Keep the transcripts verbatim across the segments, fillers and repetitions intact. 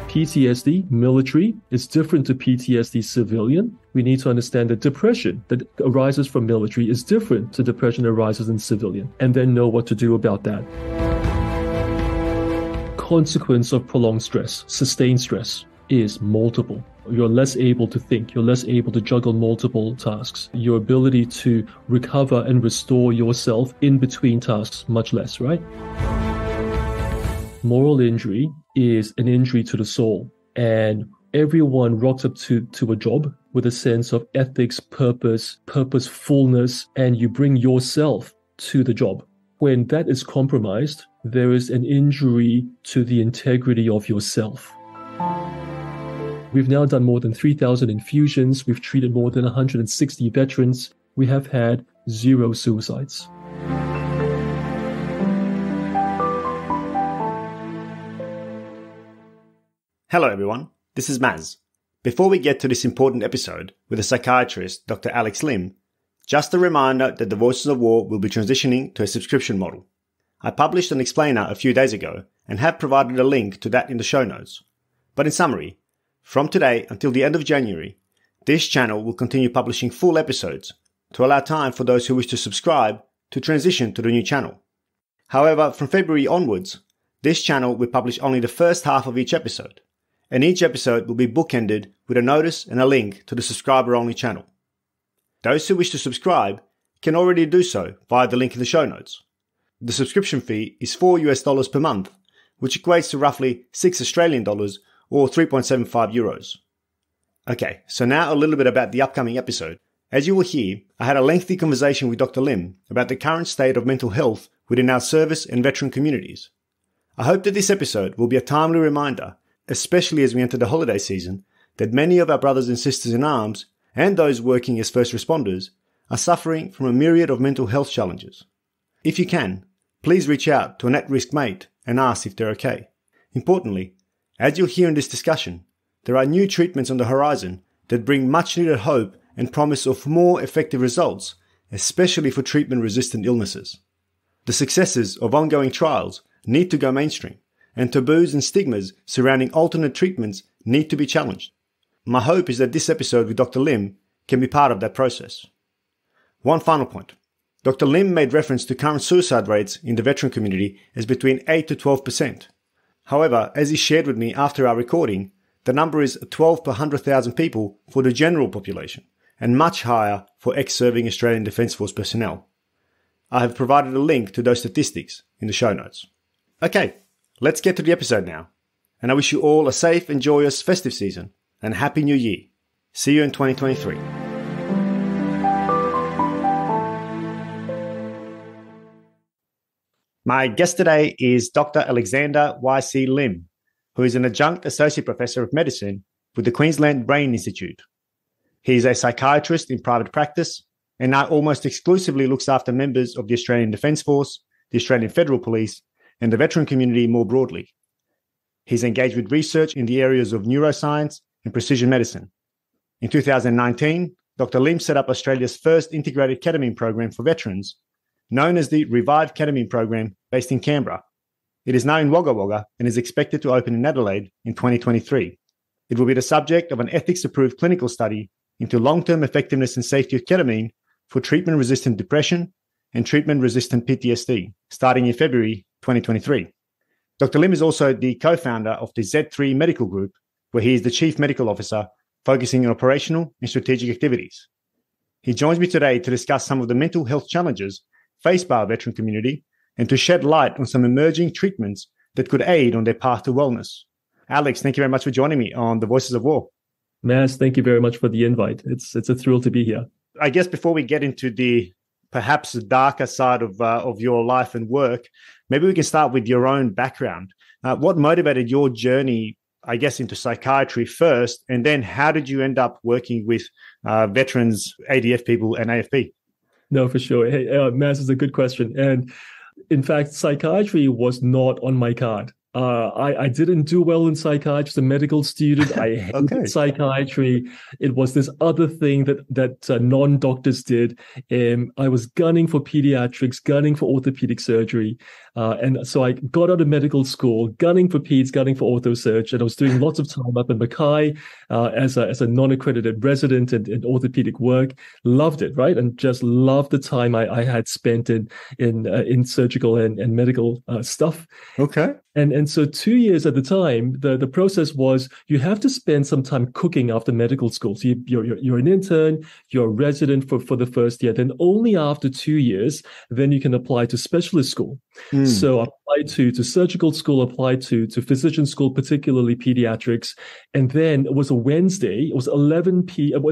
P T S D, military, is different to P T S D, civilian. We need to understand that depression that arises from military is different to depression that arises in civilian, and then know what to do about that. Consequence of prolonged stress, sustained stress, is multiple. You're less able to think. You're less able to juggle multiple tasks. Your ability to recover and restore yourself in between tasks, much less, right? Moral injury is an injury to the soul. And everyone rocks up to, to a job with a sense of ethics, purpose, purposefulness, and you bring yourself to the job. When that is compromised, there is an injury to the integrity of yourself. We've now done more than three thousand infusions. We've treated more than one hundred sixty veterans. We have had zero suicides. Hello everyone, this is Maz. Before we get to this important episode with the psychiatrist Doctor Alex Lim, just a reminder that the Voices of War will be transitioning to a subscription model. I published an explainer a few days ago and have provided a link to that in the show notes. But in summary, from today until the end of January, this channel will continue publishing full episodes to allow time for those who wish to subscribe to transition to the new channel. However, from February onwards, this channel will publish only the first half of each episode, and each episode will be bookended with a notice and a link to the subscriber-only channel. Those who wish to subscribe can already do so via the link in the show notes. The subscription fee is four US dollars per month, which equates to roughly six Australian dollars or three point seven five euros. Okay, so now a little bit about the upcoming episode. As you will hear, I had a lengthy conversation with Doctor Lim about the current state of mental health within our service and veteran communities. I hope that this episode will be a timely reminder, especially as we enter the holiday season, that many of our brothers and sisters in arms and those working as first responders are suffering from a myriad of mental health challenges. If you can, please reach out to an at-risk mate and ask if they're okay. Importantly, as you'll hear in this discussion, there are new treatments on the horizon that bring much-needed hope and promise of more effective results, especially for treatment-resistant illnesses. The successes of ongoing trials need to go mainstream, and taboos and stigmas surrounding alternate treatments need to be challenged. My hope is that this episode with Doctor Lim can be part of that process. One final point. Doctor Lim made reference to current suicide rates in the veteran community as between eight to twelve percent. However, as he shared with me after our recording, the number is twelve per one hundred thousand people for the general population, and much higher for ex-serving Australian Defence Force personnel. I have provided a link to those statistics in the show notes. Okay, let's get to the episode now, and I wish you all a safe and joyous festive season, and Happy New Year. See you in twenty twenty-three. My guest today is Doctor Alexander Y C Lim, who is an Adjunct Associate Professor of Medicine with the Queensland Brain Institute. He is a psychiatrist in private practice and now almost exclusively looks after members of the Australian Defence Force, the Australian Federal Police, and the veteran community more broadly. He's engaged with research in the areas of neuroscience and precision medicine. In two thousand nineteen, Doctor Lim set up Australia's first integrated ketamine program for veterans, known as the ReVive Ketamine Program, based in Canberra. It is now in Wagga Wagga and is expected to open in Adelaide in twenty twenty-three. It will be the subject of an ethics-approved clinical study into long-term effectiveness and safety of ketamine for treatment-resistant depression and treatment-resistant P T S D, starting in February twenty twenty-three. Doctor Lim is also the co-founder of the Z three Medical Group, where he is the Chief Medical Officer, focusing on operational and strategic activities. He joins me today to discuss some of the mental health challenges faced by our veteran community and to shed light on some emerging treatments that could aid on their path to wellness. Alex, thank you very much for joining me on the Voices of War. Maz, thank you very much for the invite. It's it's a thrill to be here. I guess before we get into the perhaps darker side of uh, of your life and work, maybe we can start with your own background. Uh, what motivated your journey, I guess, into psychiatry first, and then how did you end up working with uh, veterans, A D F people, and A F P? No, for sure. Hey, uh, Maz, is a good question. And in fact, psychiatry was not on my card Uh, I, I didn't do well in psychiatry as a medical student. I hated Okay. psychiatry. It was this other thing that that uh, non-doctors did. Um, I was gunning for pediatrics, gunning for orthopedic surgery. Uh, and so I got out of medical school, gunning for peds, gunning for ortho surge. And I was doing lots of time up in Mackay uh, as, a, as a non-accredited resident in, in orthopedic work. Loved it, right? And just loved the time I, I had spent in, in, uh, in surgical and, and medical uh, stuff. Okay. And and so two years at the time, the, the process was you have to spend some time cooking after medical school. So you, you're, you're you're an intern, you're a resident for, for the first year. Then only after two years, then you can apply to specialist school. Mm. So I applied to, to surgical school, applied to, to physician school, particularly pediatrics. And then it was a Wednesday. It was eleven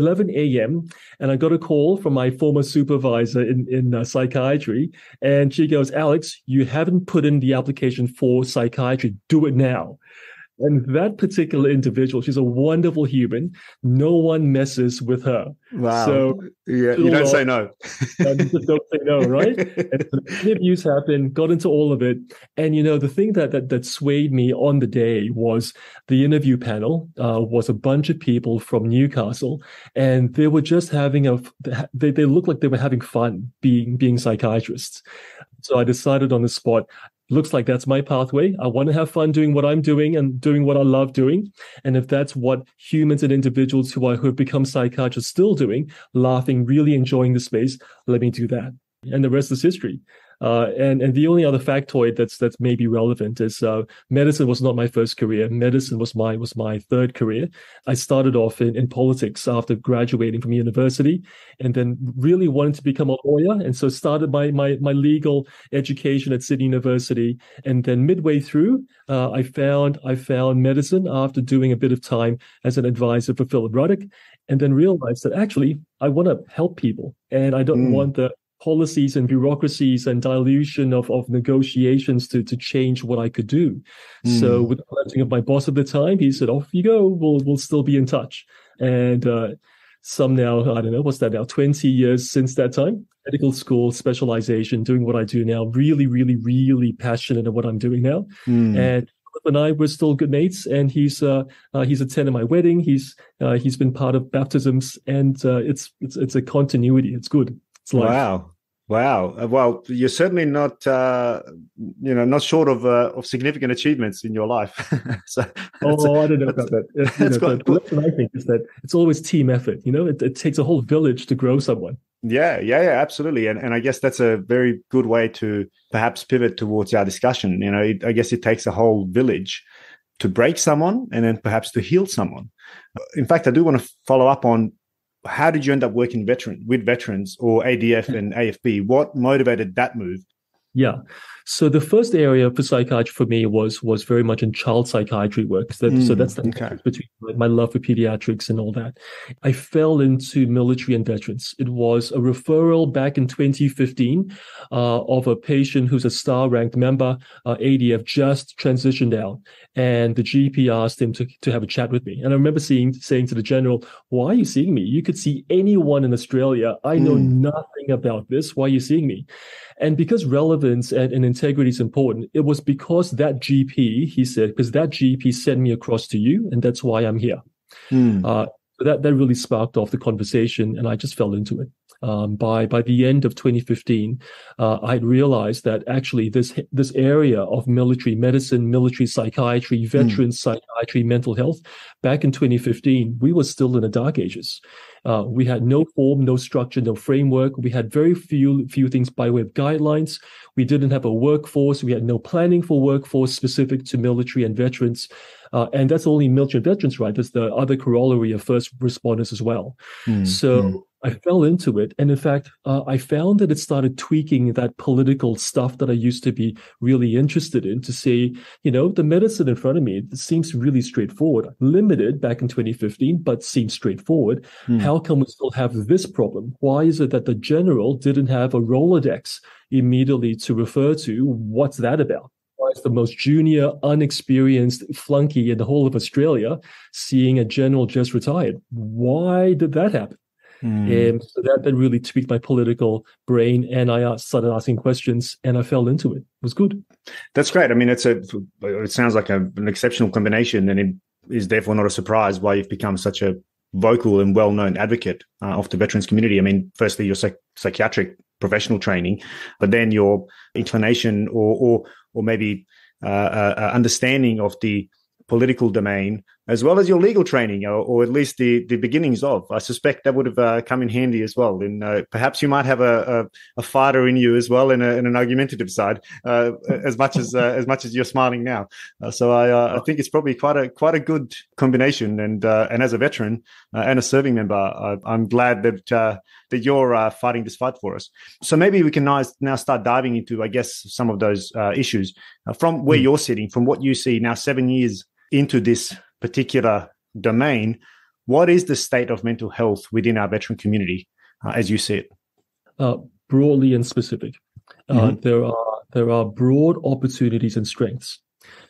a.m. And I got a call from my former supervisor in, in uh, psychiatry. And she goes, Alex, you haven't put in the application for psychiatry. Do it now. And that particular individual, she's a wonderful human. No one messes with her. Wow. So yeah, you don't say no. um, just don't say no, right? And so the interviews happened, got into all of it. And, you know, the thing that that, that swayed me on the day was the interview panel uh, was a bunch of people from Newcastle. And they were just having a, they, they looked like they were having fun being, being psychiatrists. So I decided on the spot, looks like that's my pathway. I want to have fun doing what I'm doing and doing what I love doing. And if that's what humans and individuals who, are, who have become psychiatrists still doing, laughing, really enjoying the space, let me do that. And the rest is history. Uh, and, and the only other factoid that's that's maybe relevant is uh, medicine was not my first career. Medicine was my was my third career. I started off in, in politics after graduating from university, and then really wanted to become a lawyer. And so started my my my legal education at Sydney University. And then midway through, uh, I found I found medicine after doing a bit of time as an advisor for Philip Ruddock, and then realized that actually I want to help people, and I don't mm. want the policies and bureaucracies and dilution of, of negotiations to, to change what I could do. Mm. So with the blessing of my boss at the time, he said, off you go, we'll, we'll still be in touch. And uh, some now, I don't know, what's that now, twenty years since that time, medical school, specialization, doing what I do now, really, really, really passionate at what I'm doing now. Mm. And and I were still good mates, and he's uh, uh, he's attended my wedding. He's uh, he's been part of baptisms, and uh, it's it's it's a continuity. It's good. Wow. Wow. Well, you're certainly not, uh, you know, not short of uh, of significant achievements in your life. so, oh, a, I don't know about that. You know, quite, the lesson I think is that it's always team effort. You know, it, it takes a whole village to grow someone. Yeah, yeah, yeah, absolutely. And and I guess that's a very good way to perhaps pivot towards our discussion. You know, it, I guess it takes a whole village to break someone and then perhaps to heal someone. In fact, I do want to follow up on, how did you end up working veteran with veterans or A D F and A F B? What motivated that move? Yeah. So the first area for psychiatry for me was was very much in child psychiatry work. So, mm, so that's the okay. difference between my love for pediatrics and all that. I fell into military and veterans. It was a referral back in twenty fifteen uh, of a patient who's a star-ranked member, uh, A D F, just transitioned out. And the G P asked him to, to have a chat with me. And I remember seeing, saying to the general, why are you seeing me? You could see anyone in Australia. I know mm. nothing about this. Why are you seeing me? And because relevance and, and integrity is important, it was because that G P, he said, because that G P sent me across to you, and that's why I'm here. Mm. Uh, so that, that really sparked off the conversation, and I just fell into it. Um, by by the end of twenty fifteen, uh, I'd realized that actually this this area of military medicine, military psychiatry, veteran mm. psychiatry, mental health, back in twenty fifteen, we were still in the dark ages. Uh, we had no form, no structure, no framework. We had very few few things by way of guidelines. We didn't have a workforce. We had no planning for workforce specific to military and veterans. Uh, and that's only military and veterans, right? There's the other corollary of first responders as well. Mm, so mm. I fell into it. And in fact, uh, I found that it started tweaking that political stuff that I used to be really interested in to say, you know, the medicine in front of me, it seems really straightforward, limited back in twenty fifteen, but seems straightforward. Mm. How come we still have this problem? Why is it that the general didn't have a Rolodex immediately to refer to? What's that about? Why is the most junior, unexperienced flunky in the whole of Australia seeing a general just retired? Why did that happen? Mm. And so that, that really tweaked my political brain, and I started asking questions, and I fell into it. It was good. That's great. I mean, it's a, it sounds like a, an exceptional combination, and it is therefore not a surprise why you've become such a vocal and well-known advocate uh, of the veterans community. I mean, firstly, your psych- psychiatric professional training, but then your inclination or or, or maybe uh, uh, understanding of the political domain, as well as your legal training, or, or at least the, the beginnings of. I suspect that would have uh, come in handy as well. And uh, perhaps you might have a, a, a fighter in you as well, in, a, in an argumentative side, uh, as much as uh, as much as you're smiling now. Uh, so I, uh, I think it's probably quite a quite a good combination. And uh, and as a veteran uh, and a serving member, uh, I'm glad that uh, that you're uh, fighting this fight for us. So maybe we can now, now start diving into, I guess, some of those uh, issues uh, from where mm. you're sitting, from what you see now, seven years into this particular domain. What is the state of mental health within our veteran community uh, as you see it? Uh, broadly and specific. Uh, mm-hmm. There are there are broad opportunities and strengths.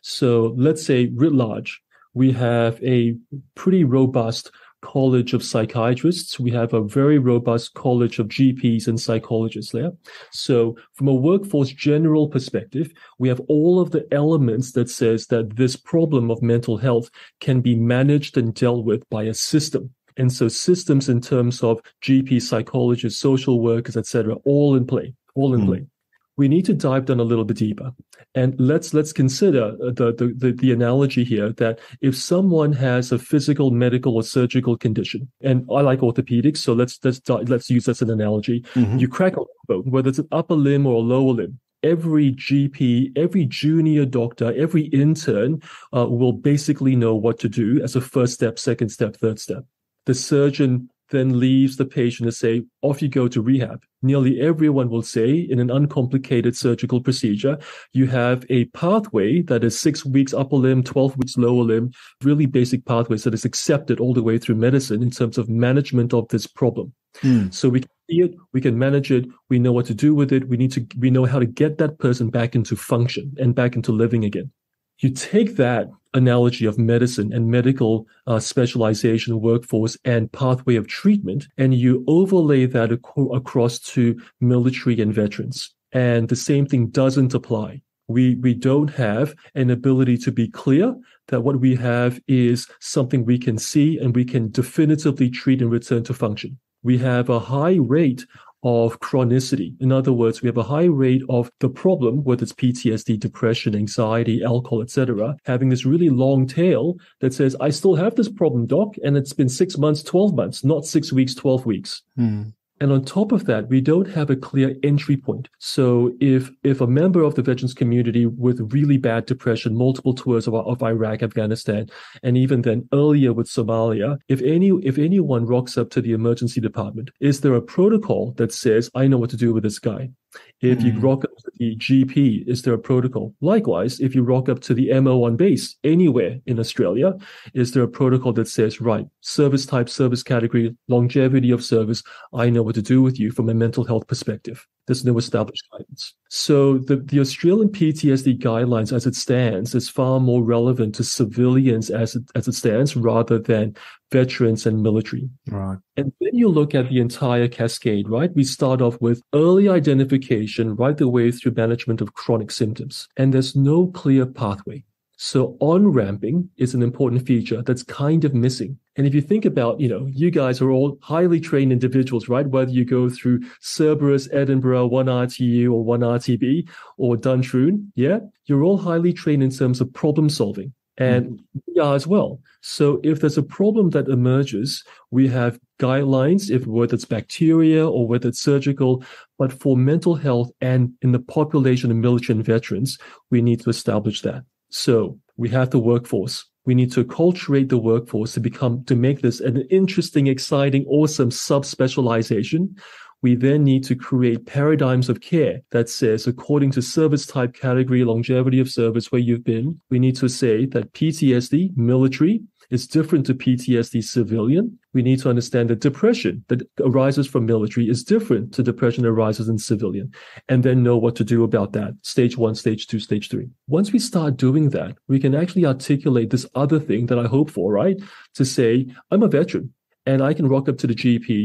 So let's say writ large, we have a pretty robust college of psychiatrists. We have a very robust college of G Ps and psychologists there. So from a workforce general perspective, we have all of the elements that says that this problem of mental health can be managed and dealt with by a system. And so systems in terms of G P, psychologists, social workers, et cetera, all in play, all in mm. play. We need to dive down a little bit deeper, and let's let's consider the, the the the analogy here that if someone has a physical, medical, or surgical condition, and I like orthopedics, so let's let's let's use that as an analogy. Mm-hmm. You crack a bone, whether it's an upper limb or a lower limb. Every G P, every junior doctor, every intern uh, will basically know what to do as a first step, second step, third step. The surgeon then leaves the patient to say, off you go to rehab. Nearly everyone will say, in an uncomplicated surgical procedure, you have a pathway that is six weeks upper limb, twelve weeks lower limb, really basic pathways that is accepted all the way through medicine in terms of management of this problem. Mm. So we can see it, we can manage it, we know what to do with it, we need to, we know how to get that person back into function and back into living again. You take that analogy of medicine and medical uh, specialization, workforce, and pathway of treatment, and you overlay that ac- across to military and veterans. And the same thing doesn't apply. We we don't have an ability to be clear that what we have is something we can see and we can definitively treat and return to function. We have a high rate of chronicity. In other words, we have a high rate of the problem, whether it's P T S D, depression, anxiety, alcohol, et cetera, having this really long tail that says, I still have this problem, doc, and it's been six months, twelve months, not six weeks, twelve weeks. Hmm. And on top of that, we don't have a clear entry point. So if if a member of the veterans community with really bad depression, multiple tours of, of Iraq, Afghanistan, and even then earlier with Somalia, if any if anyone rocks up to the emergency department, is there a protocol that says, I know what to do with this guy? If you mm. rock up to the G P, is there a protocol? Likewise, if you rock up to the M O on base anywhere in Australia, is there a protocol that says, right, service type, service category, longevity of service, I know what to do with you from a mental health perspective. There's no established guidance. So the, the Australian P T S D guidelines as it stands is far more relevant to civilians as it, as it stands rather than veterans and military. Right. And then you look at the entire cascade, right? We start off with early identification right the way through management of chronic symptoms. And there's no clear pathway. So on-ramping is an important feature that's kind of missing. And if you think about, you know, you guys are all highly trained individuals, right? Whether you go through Cerberus, Edinburgh, one R T U or one R T B or Duntroon, yeah, you're all highly trained in terms of problem solving. And mm. we are as well. So if there's a problem that emerges, we have guidelines, if whether it's bacteria or whether it's surgical, but for mental health and in the population of military and veterans, we need to establish that. So we have the workforce. We need to acculturate the workforce to become, to make this an interesting, exciting, awesome subspecialization. We then need to create paradigms of care that says, according to service type, category, longevity of service, where you've been, we need to say that P T S D, military, is different to P T S D, civilian. We need to understand that depression that arises from military is different to depression that arises in civilian, and then know what to do about that. Stage one, stage two, stage three. Once we start doing that, we can actually articulate this other thing that I hope for, right? To say, I'm a veteran and I can rock up to the G P.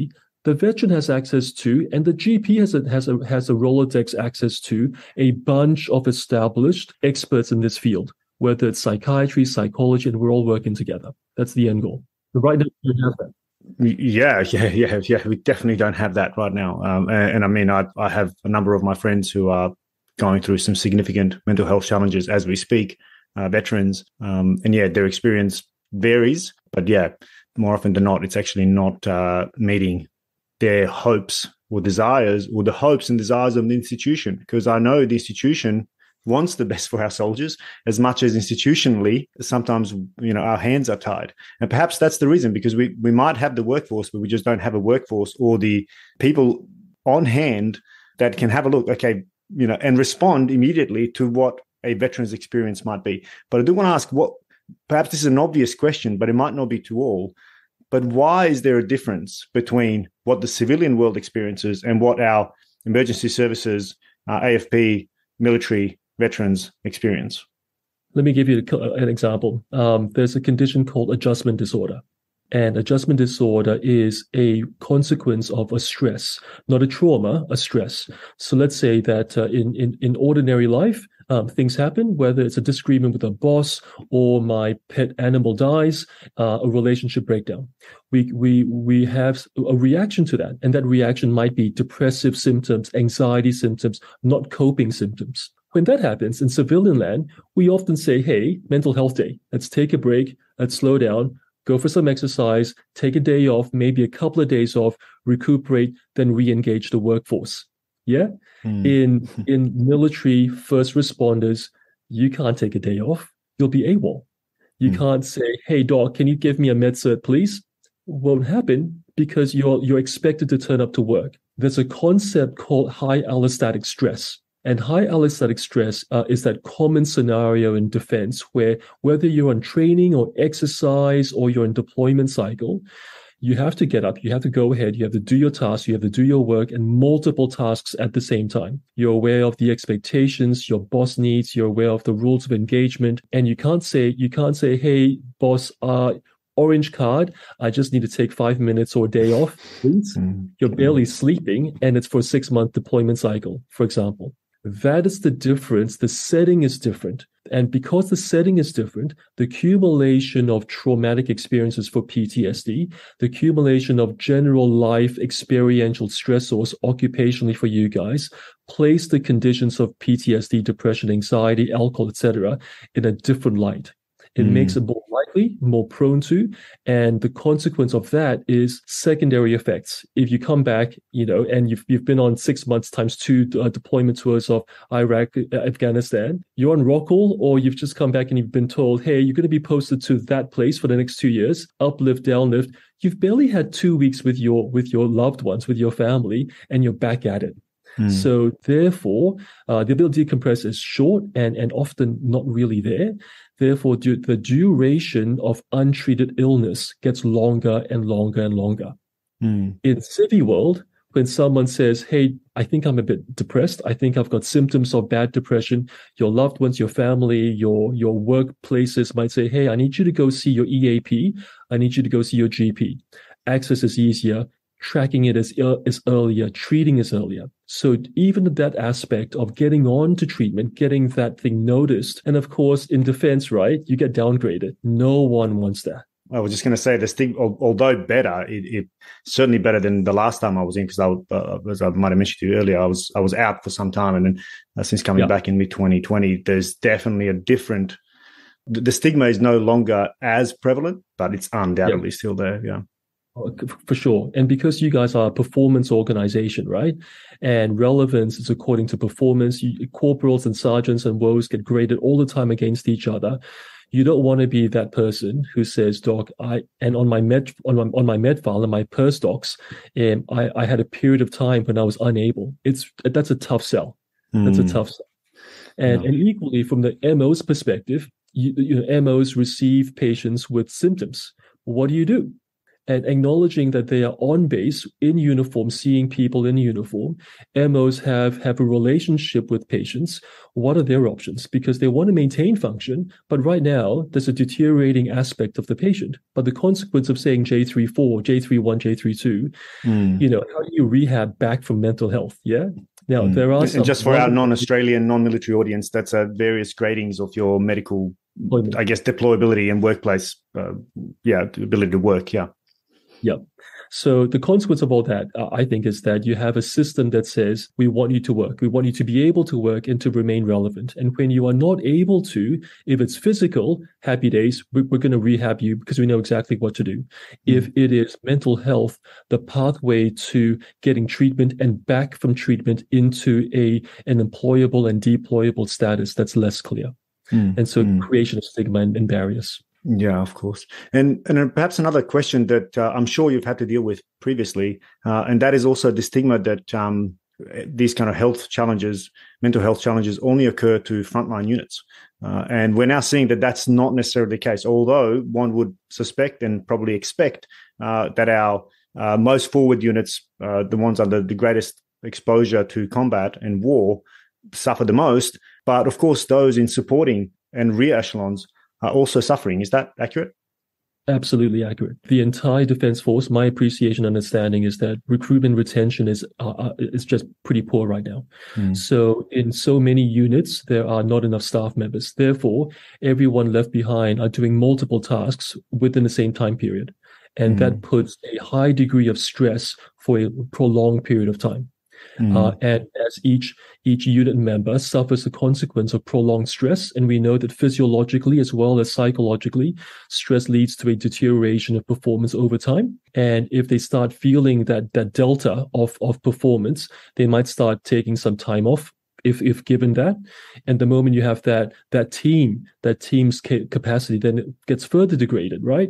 the veteran has access to, and the G P has a, has a, has a Rolodex access to a bunch of established experts in this field, whether it's psychiatry, psychology, and we're all working together. That's the end goal. But right now, we don't have that. Yeah, yeah, yeah, yeah. We definitely don't have that right now. Um, and, and I mean, I, I have a number of my friends who are going through some significant mental health challenges as we speak, uh, veterans. Um, and yeah, their experience varies. But yeah, more often than not, it's actually not uh, meeting their hopes or desires or the hopes and desires of the institution. Because I know the institution wants the best for our soldiers as much as institutionally, sometimes, you know, our hands are tied. And perhaps that's the reason, because we, we might have the workforce, but we just don't have a workforce or the people on hand that can have a look, okay, you know, and respond immediately to what a veteran's experience might be. But I do want to ask, what, perhaps this is an obvious question, but it might not be to all, but why is there a difference between what the civilian world experiences and what our emergency services, uh, A F P, military veterans experience? Let me give you an example. Um, there's a condition called adjustment disorder. And adjustment disorder is a consequence of a stress, not a trauma, a stress. So let's say that uh, in, in, in ordinary life, um, things happen, whether it's a disagreement with a boss or my pet animal dies, uh, a relationship breakdown. We, we, we have a reaction to that. And that reaction might be depressive symptoms, anxiety symptoms, not coping symptoms. When that happens in civilian land, we often say, hey, mental health day, let's take a break, let's slow down, go for some exercise, take a day off, maybe a couple of days off, recuperate, then re-engage the workforce. Yeah? Mm. In in military first responders, you can't take a day off. You'll be AWOL. You mm. can't say, hey, doc, can you give me a med cert, please? Won't happen because you're you're expected to turn up to work. There's a concept called high allostatic stress. And high allostatic stress uh, is that common scenario in defense where whether you're on training or exercise or you're in deployment cycle, you have to get up, you have to go ahead, you have to do your tasks, you have to do your work and multiple tasks at the same time. You're aware of the expectations your boss needs, you're aware of the rules of engagement, and you can't say, you can't say, hey, boss, uh, orange card, I just need to take five minutes or a day off, please. Mm-hmm. You're barely sleeping and it's for a six-month deployment cycle, for example. That is the difference. The setting is different. And because the setting is different, the accumulation of traumatic experiences for P T S D, the accumulation of general life experiential stressors occupationally for you guys, place the conditions of P T S D, depression, anxiety, alcohol, et cetera, in a different light. It mm. makes it more likely, more prone to, and the consequence of that is secondary effects. If you come back, you know, and you've you've been on six months times two uh, deployment tours of Iraq, uh, Afghanistan, you're on Rockall, or you've just come back and you've been told, hey, you're going to be posted to that place for the next two years, uplift, downlift. You've barely had two weeks with your with your loved ones, with your family, and you're back at it. Mm. So therefore, uh, the ability to decompress is short and, and often not really there. Therefore, du- the duration of untreated illness gets longer and longer and longer. Mm. In Civi world, when someone says, hey, I think I'm a bit depressed, I think I've got symptoms of bad depression, your loved ones, your family, your, your workplaces might say, hey, I need you to go see your E A P. I need you to go see your G P. Access is easier. Tracking it is, is earlier, treating is earlier. So even that aspect of getting on to treatment, getting that thing noticed, and of course, in defense, right, you get downgraded. No one wants that. I was just going to say, this thing, although better, it, it certainly better than the last time I was in, because I, uh, as I might have mentioned to you earlier, I was I was out for some time, and then uh, since coming yeah. back in mid twenty twenty, there's definitely a different. The stigma is no longer as prevalent, but it's undoubtedly yeah. still there. Yeah. For sure. And because you guys are a performance organization, right? And relevance is according to performance. You, corporals and sergeants and woes get graded all the time against each other. You don't want to be that person who says, doc, I, and on my med, on my, on my med file and my pers docs, um, I, I had a period of time when I was unable. It's, that's a tough sell. Mm. That's a tough sell. And, yeah. and equally from the M O's perspective, you, you know, M Os receive patients with symptoms. What do you do? and acknowledging that they are on base in uniform, seeing people in uniform. M Os have, have a relationship with patients. What are their options? Because they want to maintain function, but right now there's a deteriorating aspect of the patient. But the consequence of saying J three four, J three one, J three two, mm. you know, how do you rehab back from mental health? Yeah. Now, mm. there are some... And just for our non-Australian, non-military audience, that's uh, various gradings of your medical, deployment. I guess, deployability and workplace, uh, yeah, ability to work, yeah. Yeah. So the consequence of all that, uh, I think, is that you have a system that says, we want you to work. We want you to be able to work and to remain relevant. And when you are not able to, if it's physical, happy days, we're, we're going to rehab you because we know exactly what to do. Mm-hmm. If it is mental health, the pathway to getting treatment and back from treatment into a an employable and deployable status, that's less clear. Mm-hmm. And so mm-hmm. creation of stigma and, and barriers. Yeah, of course. And and perhaps another question that uh, I'm sure you've had to deal with previously, uh, and that is also the stigma that um, these kind of health challenges, mental health challenges only occur to frontline units. Uh, and we're now seeing that that's not necessarily the case, although one would suspect and probably expect uh, that our uh, most forward units, uh, the ones under the greatest exposure to combat and war, suffer the most. But of course, those in supporting and rear echelons are also suffering. Is that accurate? Absolutely accurate. The entire defense force, my appreciation and understanding is that recruitment retention is uh, is just pretty poor right now. Mm. So in so many units, there are not enough staff members. Therefore, everyone left behind are doing multiple tasks within the same time period. And mm. that puts a high degree of stress for a prolonged period of time. Mm. Uh, and as each each unit member suffers the consequence of prolonged stress, and we know that physiologically as well as psychologically, stress leads to a deterioration of performance over time. And if they start feeling that that delta of of performance, they might start taking some time off. If if given that, and the moment you have that that team, that team's ca- capacity, then it gets further degraded, right?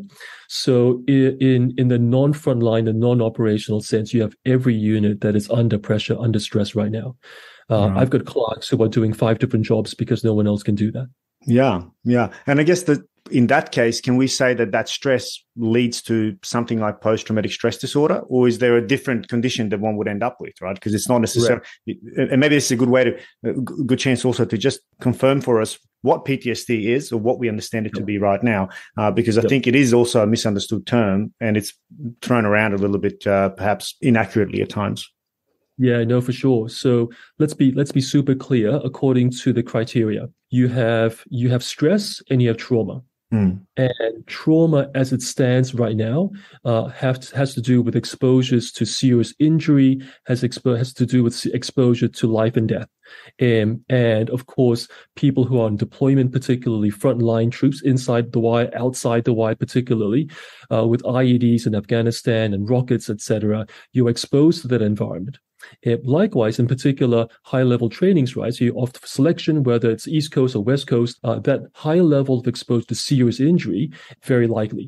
So in in the non-frontline and non-operational sense, you have every unit that is under pressure, under stress right now. Uh, right. I've got clerks who are doing five different jobs because no one else can do that. Yeah, yeah, and I guess that in that case, can we say that that stress leads to something like post-traumatic stress disorder, or is there a different condition that one would end up with, right? Because it's not necessarily, right. And maybe it's a good way to, a good chance also to just confirm for us what P T S D is or what we understand it to be right now, uh, because I yep. think it is also a misunderstood term and it's thrown around a little bit, uh, perhaps inaccurately at times. Yeah, no, for sure. So let's be let's be super clear. According to the criteria, you have you have stress and you have trauma. Mm. And trauma, as it stands right now, uh, have, has to do with exposures to serious injury, has expo- has to do with exposure to life and death. Um, and of course, people who are on deployment, particularly frontline troops inside the wire, outside the wire, particularly uh, with I E Ds in Afghanistan and rockets, et cetera, you're exposed to that environment. Uh, likewise, in particular, high-level trainings, right? So you opt for selection, whether it's East Coast or West Coast, uh, that high level of exposure to serious injury, very likely.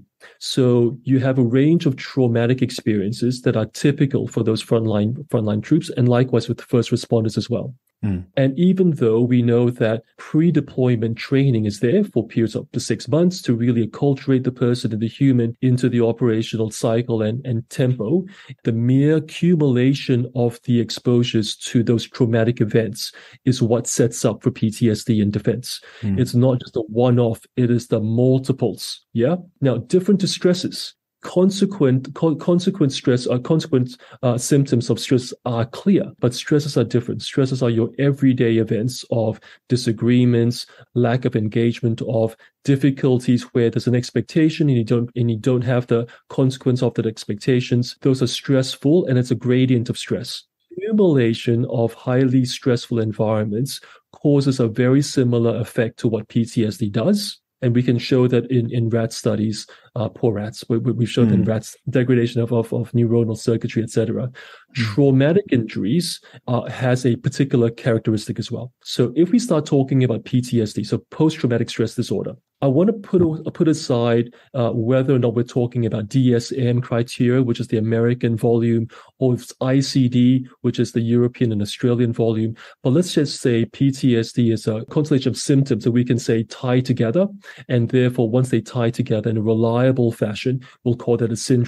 So you have a range of traumatic experiences that are typical for those frontline frontline troops, and likewise with the first responders as well. Mm. And even though we know that pre-deployment training is there for periods up to six months to really acculturate the person and the human into the operational cycle and, and tempo, the mere accumulation of the exposures to those traumatic events is what sets up for P T S D in defense. Mm. It's not just a one-off, it is the multiples. Yeah. Now, different distresses. Consequent co- consequent stress or consequent uh, symptoms of stress are clear, but stresses are different. Stresses are your everyday events of disagreements, lack of engagement, of difficulties where there's an expectation and you don't and you don't have the consequence of that expectations. Those are stressful, and it's a gradient of stress. Accumulation of highly stressful environments causes a very similar effect to what P T S D does. And we can show that in, in rat studies, uh, poor rats, we, we've shown mm. in rats degradation of, of, of neuronal circuitry, et cetera. Mm. Traumatic injuries uh, has a particular characteristic as well. So if we start talking about P T S D, so post-traumatic stress disorder, I want to put put aside uh, whether or not we're talking about D S M criteria, which is the American volume, or it's I C D, which is the European and Australian volume. But let's just say P T S D is a constellation of symptoms that we can say tie together. And therefore, once they tie together in a reliable fashion, we'll call that a syndrome.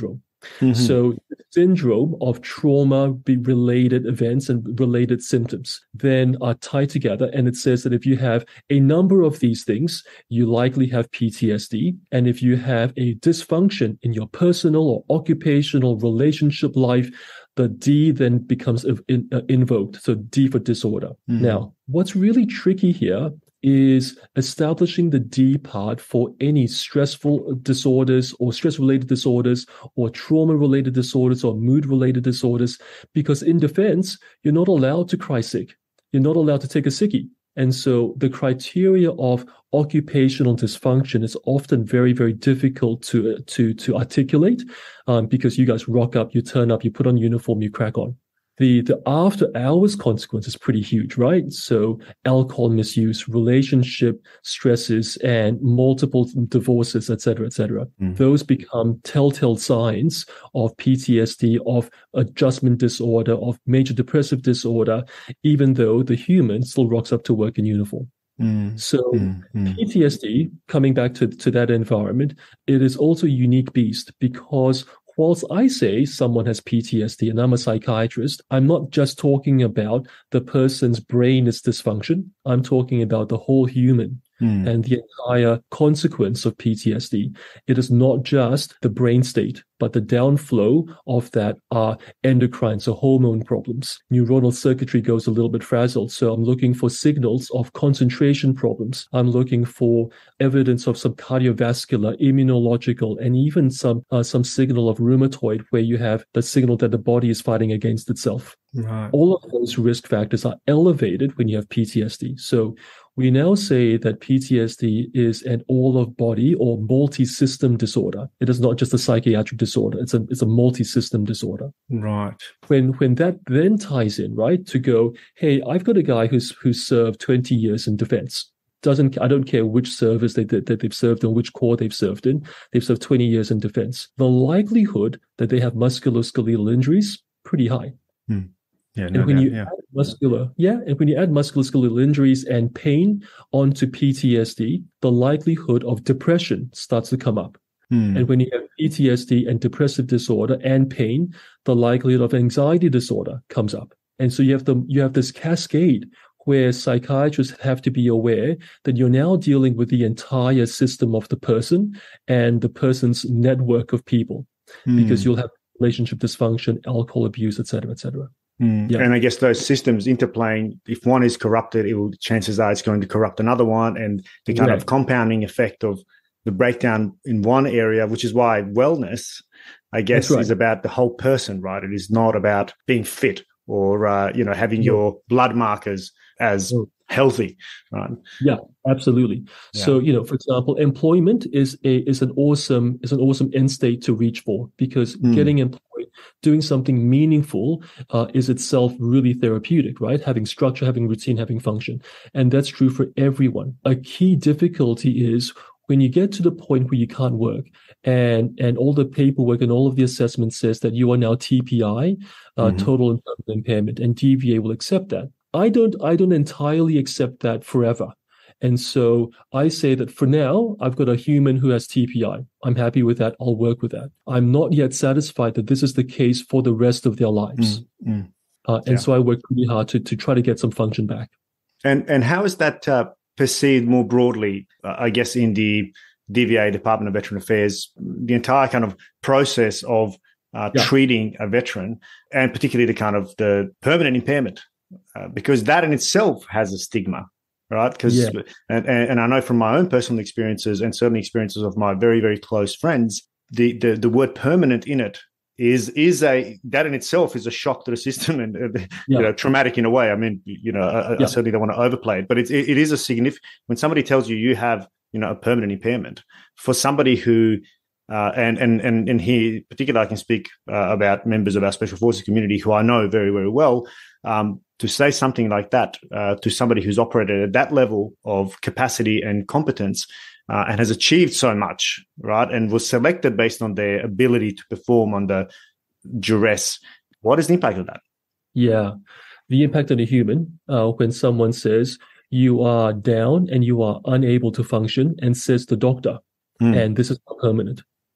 Mm-hmm. So the syndrome of trauma-related events and related symptoms then are tied together. And it says that if you have a number of these things, you likely have P T S D. And if you have a dysfunction in your personal or occupational relationship life, the D then becomes in, uh, invoked. So D for disorder. Mm-hmm. Now, what's really tricky here is establishing the D part for any stressful disorders or stress-related disorders or trauma-related disorders or mood-related disorders, because in defense, you're not allowed to cry sick. You're not allowed to take a sickie. And so the criteria of occupational dysfunction is often very, very difficult to to to articulate um, because you guys rock up, you turn up, you put on uniform, you crack on. The the after hours consequence is pretty huge, right? So alcohol misuse, relationship stresses, and multiple divorces, et cetera, et cetera. Mm. Those become telltale signs of P T S D, of adjustment disorder, of major depressive disorder, even though the human still rocks up to work in uniform. Mm. So mm. Mm. P T S D, coming back to, to that environment, it is also a unique beast because whilst I say someone has P T S D and I'm a psychiatrist, I'm not just talking about the person's brain is dysfunction. I'm talking about the whole human mm. and the entire consequence of P T S D. It is not just the brain state, but the downflow of that are endocrine, so hormone problems. Neuronal circuitry goes a little bit frazzled. So I'm looking for signals of concentration problems. I'm looking for evidence of some cardiovascular, immunological, and even some uh, some signal of rheumatoid, where you have the signal that the body is fighting against itself. Right. All of those risk factors are elevated when you have P T S D. So we now say that P T S D is an all-of-body or multi-system disorder. It is not just a psychiatric disorder. It's a it's a multi-system disorder. Right. When when that then ties in, right, to go, hey, I've got a guy who's who's served twenty years in defense. Doesn't I don't care which service they that they've served in, which corps they've served in. They've served twenty years in defense. The likelihood that they have musculoskeletal injuries pretty high. Hmm. Yeah, no and when doubt, you yeah. add muscular, yeah, and when you add musculoskeletal injuries and pain onto P T S D, the likelihood of depression starts to come up. Hmm. And when you have P T S D and depressive disorder and pain, the likelihood of anxiety disorder comes up. And so you have the you have this cascade where psychiatrists have to be aware that you're now dealing with the entire system of the person and the person's network of people, hmm. because you'll have relationship dysfunction, alcohol abuse, et cetera, et cetera. Mm. Yeah. And I guess those systems interplaying, if one is corrupted, it will, chances are it's going to corrupt another one, and the kind right. of compounding effect of the breakdown in one area, which is why wellness, I guess, right. is about the whole person, right? It is not about being fit or, uh, you know, having yeah. your blood markers as oh. healthy, right? Yeah, absolutely. Yeah. So, you know, for example, employment is a is an awesome is an awesome end state to reach for, because mm. getting employed, doing something meaningful uh, is itself really therapeutic, right? Having structure, having routine, having function. And that's true for everyone. A key difficulty is when you get to the point where you can't work and, and all the paperwork and all of the assessment says that you are now T P I, uh, mm-hmm. total and permanent impairment, and D V A will accept that. I don't, I don't entirely accept that forever. And so I say that for now, I've got a human who has T P I. I'm happy with that. I'll work with that. I'm not yet satisfied that this is the case for the rest of their lives. Mm, mm. Uh, and yeah. so I work really hard to, to try to get some function back. And and how is that uh, perceived more broadly, uh, I guess, in the D V A, Department of Veteran Affairs, the entire kind of process of uh, yeah. treating a veteran, and particularly the kind of the permanent impairment, uh, because that in itself has a stigma. Right. Because, yeah. and, and I know from my own personal experiences and certainly experiences of my very, very close friends, the, the, the word permanent in it is, is a, that in itself is a shock to the system and, uh, yeah. you know, traumatic in a way. I mean, you know, I, yeah. I certainly don't want to overplay it, but it's, it, it is a significant, when somebody tells you you have, you know, a permanent impairment, for somebody who, uh, and, and, and, and here, particularly I can speak uh, about members of our special forces community who I know very, very well, um, to say something like that uh, to somebody who's operated at that level of capacity and competence uh, and has achieved so much, right, and was selected based on their ability to perform under duress. What is the impact of that? Yeah, the impact on a human uh, when someone says you are down and you are unable to function and says the doctor, mm. and this is not permanent.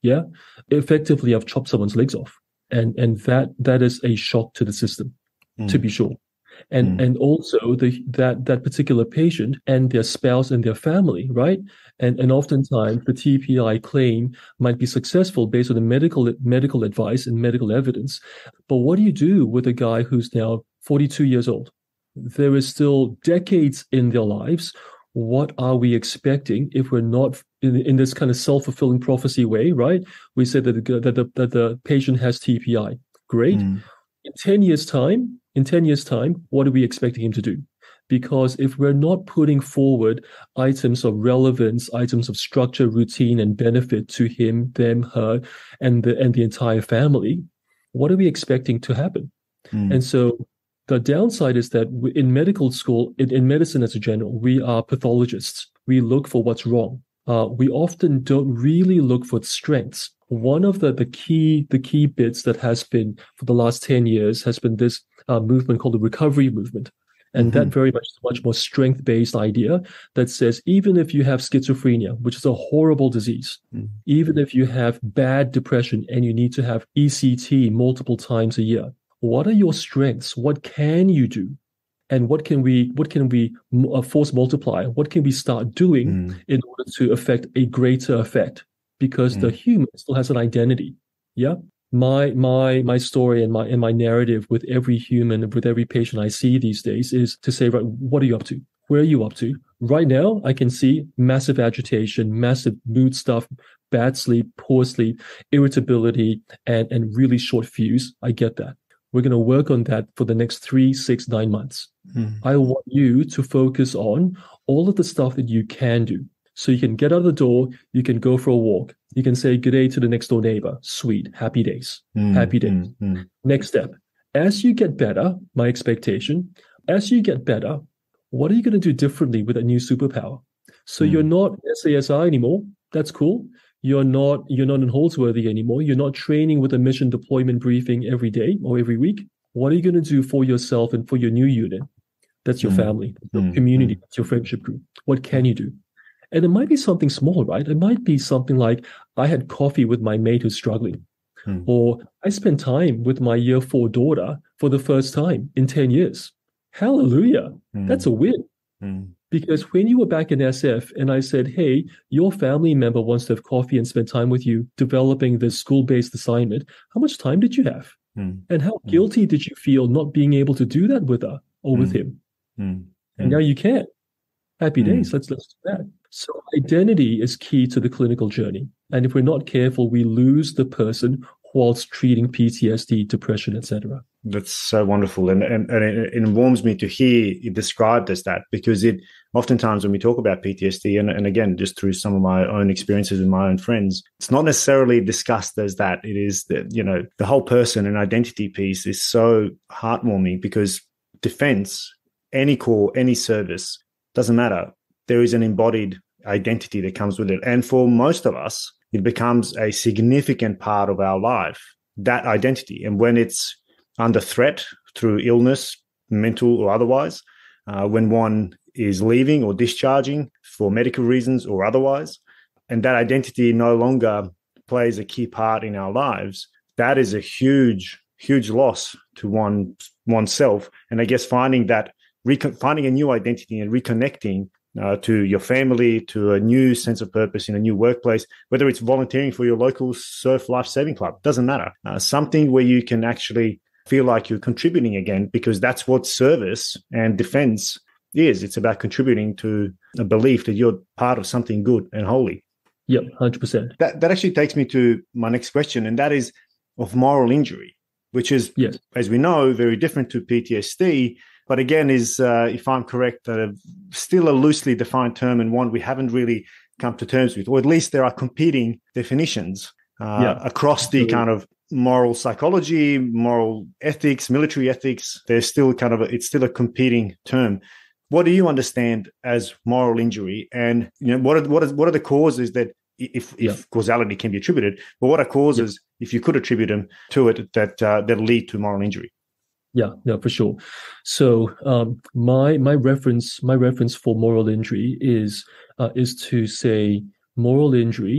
yeah, effectively I've chopped someone's legs off. And and that that is a shock to the system, mm. to be sure. And mm. and also the that that particular patient and their spouse and their family, right? And and oftentimes the T P I claim might be successful based on the medical medical advice and medical evidence. But what do you do with a guy who's now forty-two years old? There is still decades in their lives. What are we expecting if we're not in, in this kind of self-fulfilling prophecy way, right? We said that the, that the, that the patient has T P I. Great. Mm. In ten years' time, in ten years' time, what are we expecting him to do? Because if we're not putting forward items of relevance, items of structure, routine, and benefit to him, them, her, and the, and the entire family, what are we expecting to happen? Mm. And so the downside is that in medical school, in, in medicine as a general, we are pathologists. We look for what's wrong. Uh, we often don't really look for strengths. One of the, the key the key bits that has been for the last ten years has been this uh, movement called the recovery movement. And mm-hmm. that very much is a much more strength-based idea that says even if you have schizophrenia, which is a horrible disease, mm. even if you have bad depression and you need to have E C T multiple times a year, what are your strengths? What can you do? And what can we what can we uh, force multiply? What can we start doing mm. in order to affect a greater effect? Because mm. the human still has an identity. Yeah. My my my story and my and my narrative with every human, with every patient I see these days is to say, right, what are you up to? Where are you up to? Right now, I can see massive agitation, massive mood stuff, bad sleep, poor sleep, irritability, and, and really short fuse. I get that. We're going to work on that for the next three, six, nine months. Mm. I want you to focus on all of the stuff that you can do. So you can get out of the door, you can go for a walk, you can say good day to the next door neighbor. Sweet, happy days, mm, happy days. Mm, mm. Next step, as you get better, my expectation, as you get better, what are you going to do differently with a new superpower? So mm. you're not S A S I anymore. That's cool. You're not you're not in Holsworthy anymore. You're not training with a mission deployment briefing every day or every week. What are you going to do for yourself and for your new unit? That's your mm. family, your mm. community, that's your friendship group. What can you do? And it might be something small, right? It might be something like, I had coffee with my mate who's struggling. Mm. Or I spent time with my year four daughter for the first time in ten years. Hallelujah. Mm. That's a win. Mm. Because when you were back in S F and I said, hey, your family member wants to have coffee and spend time with you developing this school-based assignment, how much time did you have? Mm. And how mm. guilty did you feel not being able to do that with her or mm. with him? Mm. And now you can. Happy days. Mm. Let's, let's do that. So identity is key to the clinical journey. And if we're not careful, we lose the person whilst treating P T S D, depression, et cetera. That's so wonderful. And, and, and it, it warms me to hear it described as that, because it oftentimes when we talk about P T S D, and, and again, just through some of my own experiences with my own friends, it's not necessarily discussed as that. It is that, you know, the whole person and identity piece is so heartwarming, because defense, any core, any service, doesn't matter. There is an embodied identity that comes with it. And for most of us, it becomes a significant part of our life, that identity. And when it's under threat through illness, mental or otherwise, uh, when one is leaving or discharging for medical reasons or otherwise, and that identity no longer plays a key part in our lives, that is a huge, huge loss to one oneself. And I guess finding that, recon- finding a new identity and reconnecting Uh, to your family, to a new sense of purpose in a new workplace, whether it's volunteering for your local surf life saving club, doesn't matter. Uh, something where you can actually feel like you're contributing again, because that's what service and defense is. It's about contributing to a belief that you're part of something good and holy. Yep, one hundred percent. That, that actually takes me to my next question, and that is of moral injury, which is, yes, as we know, very different to P T S D. But again, is, uh, if I'm correct, uh, still a loosely defined term, and one we haven't really come to terms with, or at least there are competing definitions uh, yeah, across the absolutely. kind of moral psychology, moral ethics, military ethics. There's still kind of a, it's still a competing term. What do you understand as moral injury, and you know what are what are what are the causes that, if if yeah. causality can be attributed, but what are causes yeah. if you could attribute them to it that uh, that lead to moral injury? Yeah, yeah, for sure. So um, my my reference my reference for moral injury is uh, is to say moral injury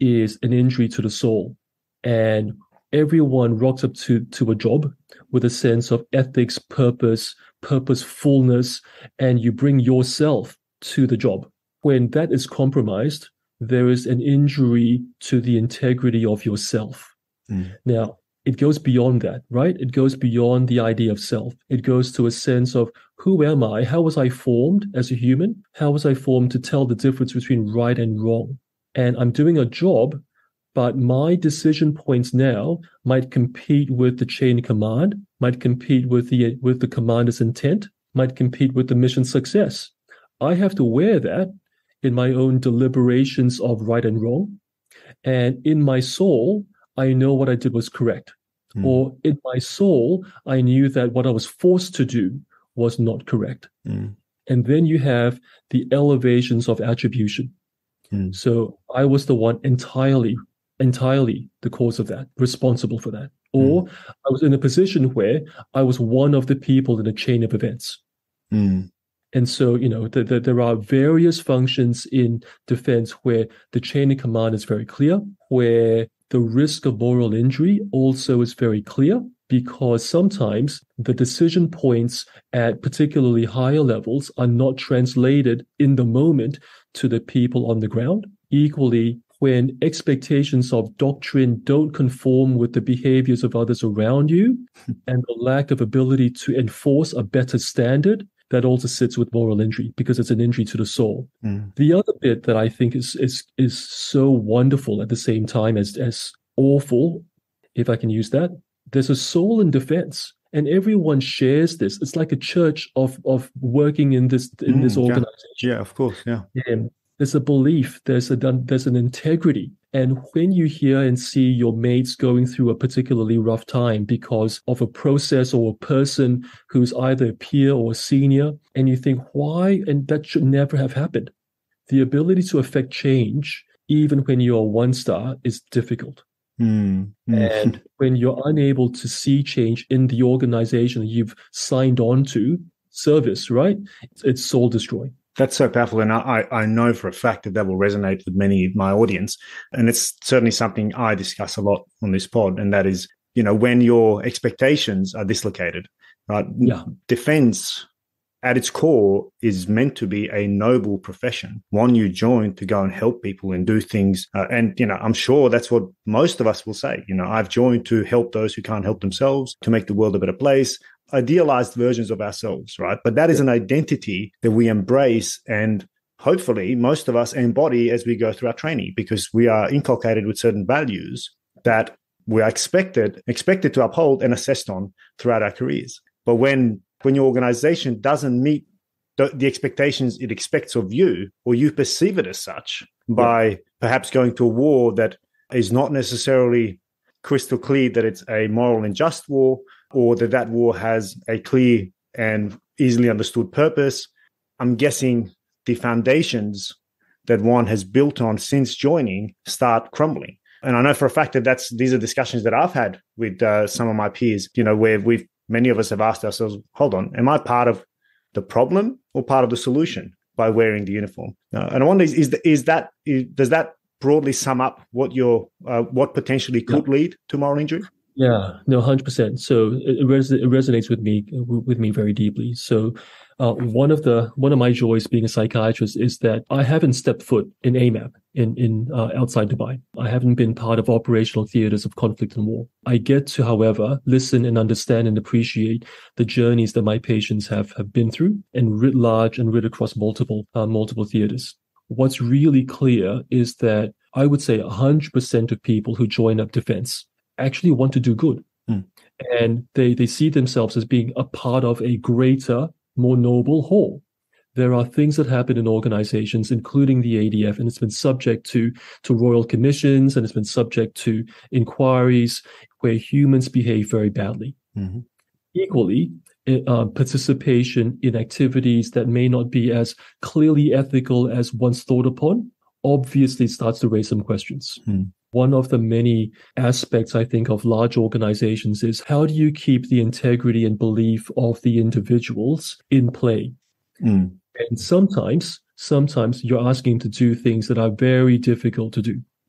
is an injury to the soul. And everyone rocks up to, to a job with a sense of ethics, purpose, purposefulness, and you bring yourself to the job. When that is compromised, there is an injury to the integrity of yourself. Mm. Now, it goes beyond that, right? It goes beyond the idea of self. It goes to a sense of who am I? How was I formed as a human? How was I formed to tell the difference between right and wrong? And I'm doing a job, but my decision points now might compete with the chain of command, might compete with the with the commander's intent, might compete with the mission success. I have to wear that in my own deliberations of right and wrong. And in my soul, I know what I did was correct. Mm. Or in my soul, I knew that what I was forced to do was not correct. Mm. And then you have the elevations of attribution. Mm. So I was the one entirely, entirely the cause of that, responsible for that. Or mm. I was in a position where I was one of the people in a chain of events. Mm. And so, you know, the, the, there are various functions in defense where the chain of command is very clear, where the risk of moral injury also is very clear, because sometimes the decision points at particularly higher levels are not translated in the moment to the people on the ground. Equally, when expectations of doctrine don't conform with the behaviors of others around you, and the lack of ability to enforce a better standard, that also sits with moral injury because it's an injury to the soul. Mm. The other bit that I think is is is so wonderful at the same time as as awful, if I can use that, there's a soul in defense, and everyone shares this. It's like a church of of working in this in mm, this organization. Yeah, yeah, of course, yeah. And there's a belief, there's a there's an integrity. And when you hear and see your mates going through a particularly rough time because of a process or a person who's either a peer or a senior, and you think, why? And that should never have happened. The ability to affect change, even when you're one star, is difficult. Mm. Mm. And when you're unable to see change in the organization you've signed on to, service, right? It's, it's soul destroying. That's so powerful. And I, I know for a fact that that will resonate with many of my audience. And it's certainly something I discuss a lot on this pod. And that is, you know, when your expectations are dislocated, right? Yeah. Defense at its core is meant to be a noble profession, one you join to go and help people and do things. Uh, and, you know, I'm sure that's what most of us will say. You know, I've joined to help those who can't help themselves, to make the world a better place. Idealized versions of ourselves, right? But that is an identity that we embrace and hopefully most of us embody as we go through our training, because we are inculcated with certain values that we are expected expected to uphold and assessed on throughout our careers. But when when your organization doesn't meet the, the expectations it expects of you, or you perceive it as such, by yeah. perhaps going to a war that is not necessarily crystal clear that it's a moral and just war, or that that war has a clear and easily understood purpose, I'm guessing the foundations that one has built on since joining start crumbling. And I know for a fact that that's these are discussions that I've had with uh, some of my peers, you know, where we've many of us have asked ourselves, hold on, am I part of the problem or part of the solution by wearing the uniform? Uh, and I wonder, is, is, the, is that, is, does that broadly sum up what your uh, what potentially could yeah. lead to moral injury? Yeah, no, one hundred percent. So it, res- it resonates with me with me very deeply. So uh, one of the one of my joys being a psychiatrist is that I haven't stepped foot in A M A P in in uh, outside Dubai. I haven't been part of operational theaters of conflict and war. I get to, however, listen and understand and appreciate the journeys that my patients have have been through, and writ large and writ across multiple uh, multiple theaters. What's really clear is that I would say one hundred percent of people who join up defense actually want to do good. Mm. And they, they see themselves as being a part of a greater, more noble whole. There are things that happen in organizations, including the A D F, and it's been subject to, to royal commissions, and it's been subject to inquiries where humans behave very badly. Mm-hmm. Equally, uh, participation in activities that may not be as clearly ethical as once thought upon obviously starts to raise some questions. Mm. One of the many aspects, I think, of large organizations is how do you keep the integrity and belief of the individuals in play? Mm. And sometimes, sometimes you're asking to do things that are very difficult to do.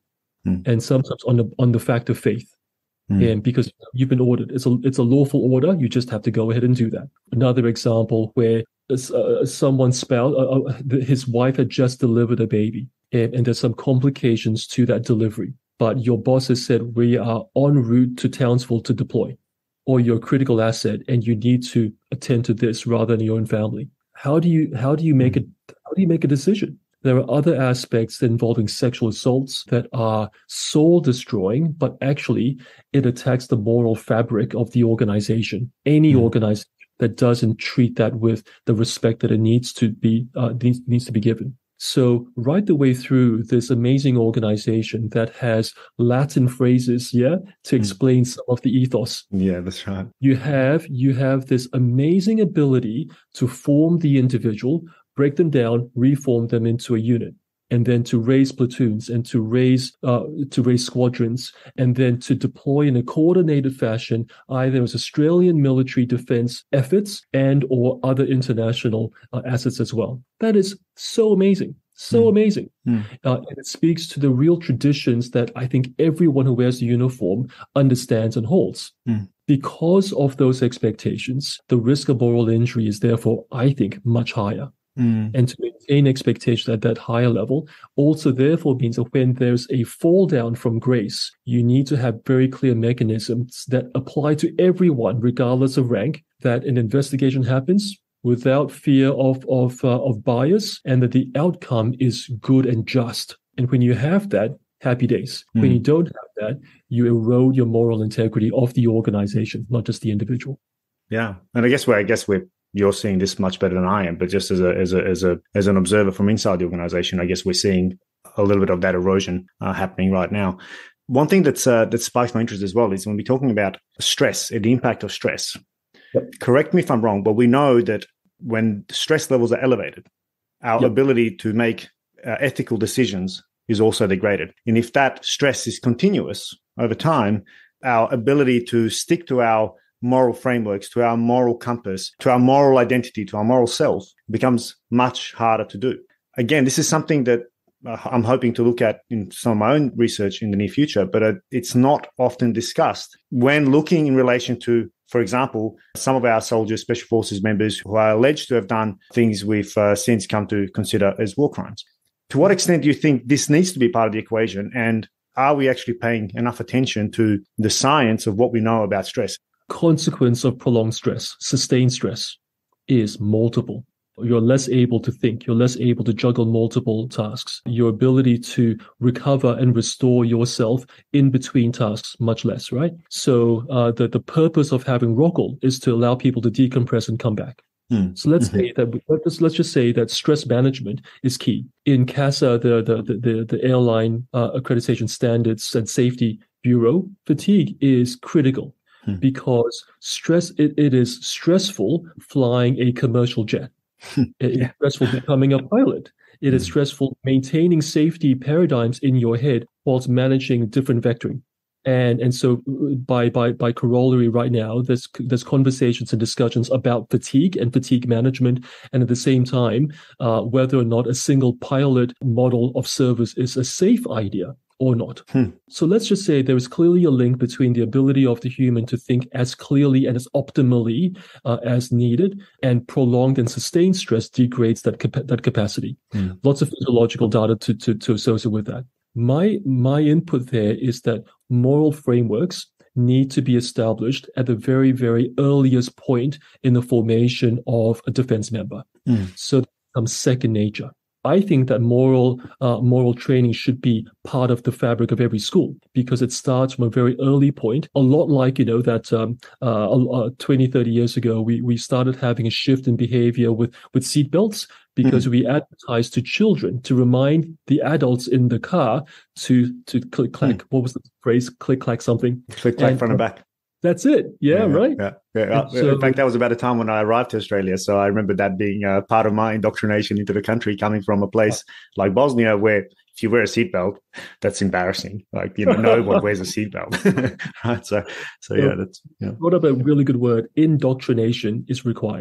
Mm. and sometimes on the on the fact of faith. Mm. And because you've been ordered, it's a it's a lawful order. You just have to go ahead and do that. Another example where uh, someone's spouse, uh, uh, his wife had just delivered a baby, and, and there's some complications to that delivery. But your boss has said we are en route to Townsville to deploy, or you're a critical asset, and you need to attend to this rather than your own family. How do you how do you make it? How do you make a decision? There are other aspects involving sexual assaults that are soul destroying, but actually it attacks the moral fabric of the organization. Any mm. organization that doesn't treat that with the respect that it needs to be uh, needs, needs to be given. So right the way through this amazing organization that has Latin phrases, yeah, to explain mm. some of the ethos. Yeah, that's right. You have you have this amazing ability to form the individual, break them down, reform them into a unit, and then to raise platoons and to raise uh, to raise squadrons, and then to deploy in a coordinated fashion either as Australian military defense efforts and or other international uh, assets as well. That is so amazing. So mm. amazing. Mm. Uh, and it speaks to the real traditions that I think everyone who wears the uniform understands and holds. Mm. Because of those expectations, the risk of moral injury is therefore, I think, much higher. Mm. And to maintain expectation at that higher level also therefore means that when there's a fall down from grace, you need to have very clear mechanisms that apply to everyone, regardless of rank, that an investigation happens without fear of of uh, of bias, and that the outcome is good and just. And when you have that, happy days. Mm. When you don't have that, you erode your moral integrity of the organization, not just the individual. Yeah, and I guess where I guess we're you're seeing this much better than I am, but just as a as a as a as an observer from inside the organization, I guess we're seeing a little bit of that erosion uh, happening right now. One thing that's uh, that spikes my interest as well is when we're talking about stress and the impact of stress. Yep. Correct me if I'm wrong, but we know that when stress levels are elevated, our yep. ability to make uh, ethical decisions is also degraded. And if that stress is continuous over time, our ability to stick to our moral frameworks, to our moral compass, to our moral identity, to our moral self becomes much harder to do. Again, this is something that uh, I'm hoping to look at in some of my own research in the near future, but uh, it's not often discussed when looking in relation to, for example, some of our soldiers, special forces members who are alleged to have done things we've uh, since come to consider as war crimes. To what extent do you think this needs to be part of the equation? And are we actually paying enough attention to the science of what we know about stress? Consequence of prolonged stress, sustained stress, is multiple. You're less able to think. You're less able to juggle multiple tasks. Your ability to recover and restore yourself in between tasks, much less, right? So uh, the, the purpose of having Rockall is to allow people to decompress and come back. Mm. So let's mm-hmm. say that let's let's just say that stress management is key. In CASA, the the the, the airline uh, accreditation standards and safety bureau, fatigue is critical. Hmm. Because stress, it, it is stressful flying a commercial jet. It yeah. is stressful becoming a pilot. It hmm. is stressful maintaining safety paradigms in your head whilst managing different vectoring. And and so by by by corollary right now, there's there's conversations and discussions about fatigue and fatigue management, and at the same time, uh, whether or not a single pilot model of service is a safe idea or not. Hmm. So let's just say there is clearly a link between the ability of the human to think as clearly and as optimally uh, as needed, and prolonged and sustained stress degrades that cap- that capacity. Hmm. Lots of physiological data to, to, to associate with that. My, my input there is that moral frameworks need to be established at the very, very earliest point in the formation of a defense member. Hmm. So that becomes second nature. I think that moral uh, moral training should be part of the fabric of every school, because it starts from a very early point. A lot like, you know, that um, uh, uh, twenty, thirty years ago, we, we started having a shift in behavior with, with seatbelts, because mm-hmm. we advertised to children to remind the adults in the car to to click, clack. Mm. What was the phrase? Click, clack something. Click, clack, and, front and back. That's it. Yeah, yeah right. Yeah, yeah. So, in fact, that was about a time when I arrived to Australia. So I remember that being uh, part of my indoctrination into the country, coming from a place like Bosnia, where if you wear a seatbelt, that's embarrassing. Like, you know, no one wears a seatbelt. Right. So, so yeah, that's, yeah. What about a really good word? Indoctrination is required.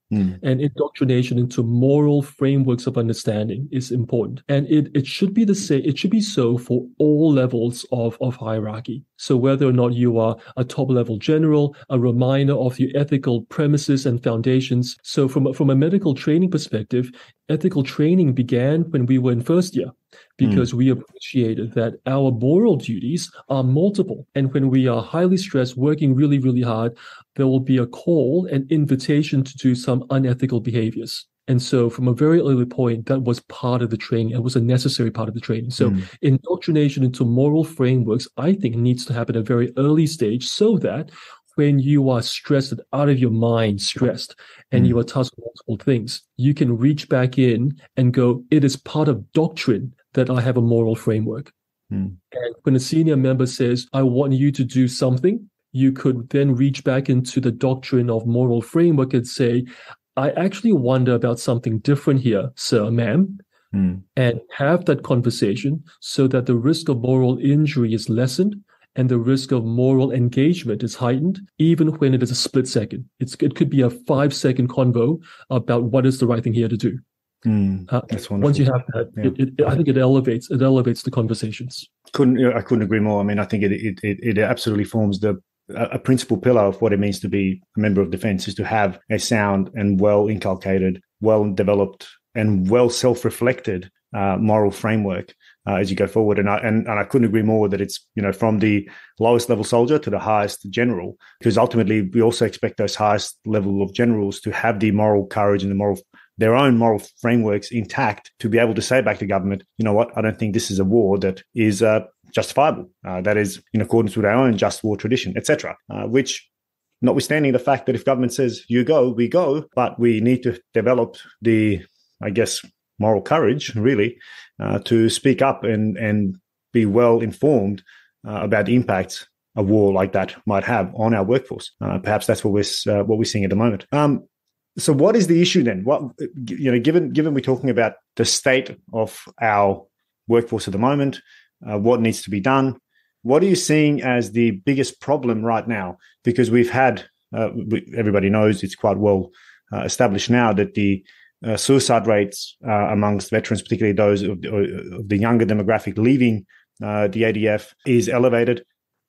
Mm. And indoctrination into moral frameworks of understanding is important. And it, it should be the same, it should be so for all levels of, of hierarchy. So whether or not you are a top level general, a reminder of your ethical premises and foundations. So from, from a medical training perspective, ethical training began when we were in first year, because mm. we appreciated that our moral duties are multiple. And when we are highly stressed, working really, really hard, there will be a call, an invitation to do some unethical behaviors. And so from a very early point, that was part of the training. It was a necessary part of the training. So mm. indoctrination into moral frameworks, I think, needs to happen at a very early stage, so that when you are stressed out of your mind, stressed, and mm. you are tasked with multiple things, you can reach back in and go, it is part of doctrine that I have a moral framework. Mm. And when a senior member says, I want you to do something, you could then reach back into the doctrine of moral framework and say, I actually wonder about something different here, sir, ma'am, mm. and have that conversation so that the risk of moral injury is lessened and the risk of moral engagement is heightened, even when it is a split second. It's, it could be a five-second convo about what is the right thing here to do. Mm, uh, that's wonderful. Once you have that, yeah. it, it, I think it elevates it elevates the conversations. Couldn't I couldn't agree more. I mean, I think it it it, it absolutely forms the a principal pillar of what it means to be a member of defense, is to have a sound and well inculcated, well developed, and well self-reflected uh, moral framework uh, as you go forward. And I and, and I couldn't agree more that it's, you know, from the lowest level soldier to the highest general, because ultimately we also expect those highest level of generals to have the moral courage and the moral their own moral frameworks intact to be able to say back to government, you know what, I don't think this is a war that is uh, justifiable, uh, that is in accordance with our own just war tradition, et cetera. Uh, which, notwithstanding the fact that if government says you go, we go, but we need to develop the, I guess, moral courage, really, uh, to speak up and, and be well informed uh, about the impacts a war like that might have on our workforce. Uh, perhaps that's what we're uh, what we're seeing at the moment. Um, So what is the issue then? What, you know, given given we're talking about the state of our workforce at the moment, uh, what needs to be done, what are you seeing as the biggest problem right now? Because we've had, uh, we, everybody knows it's quite well uh, established now that the uh, suicide rates uh, amongst veterans, particularly those of, of the younger demographic leaving uh, the A D F, is elevated.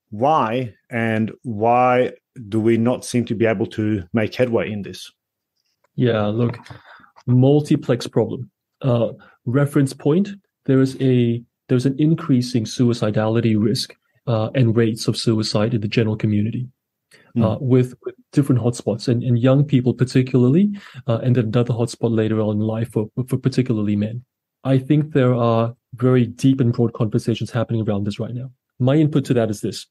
Why? And why do we not seem to be able to make headway in this? Yeah, look, multiplex problem. Uh, reference point, there is a there's an increasing suicidality risk uh, and rates of suicide in the general community mm. uh, with, with different hotspots, and, and young people particularly, uh, and then another hotspot later on in life for, for particularly men. I think there are very deep and broad conversations happening around this right now. My input to that is this.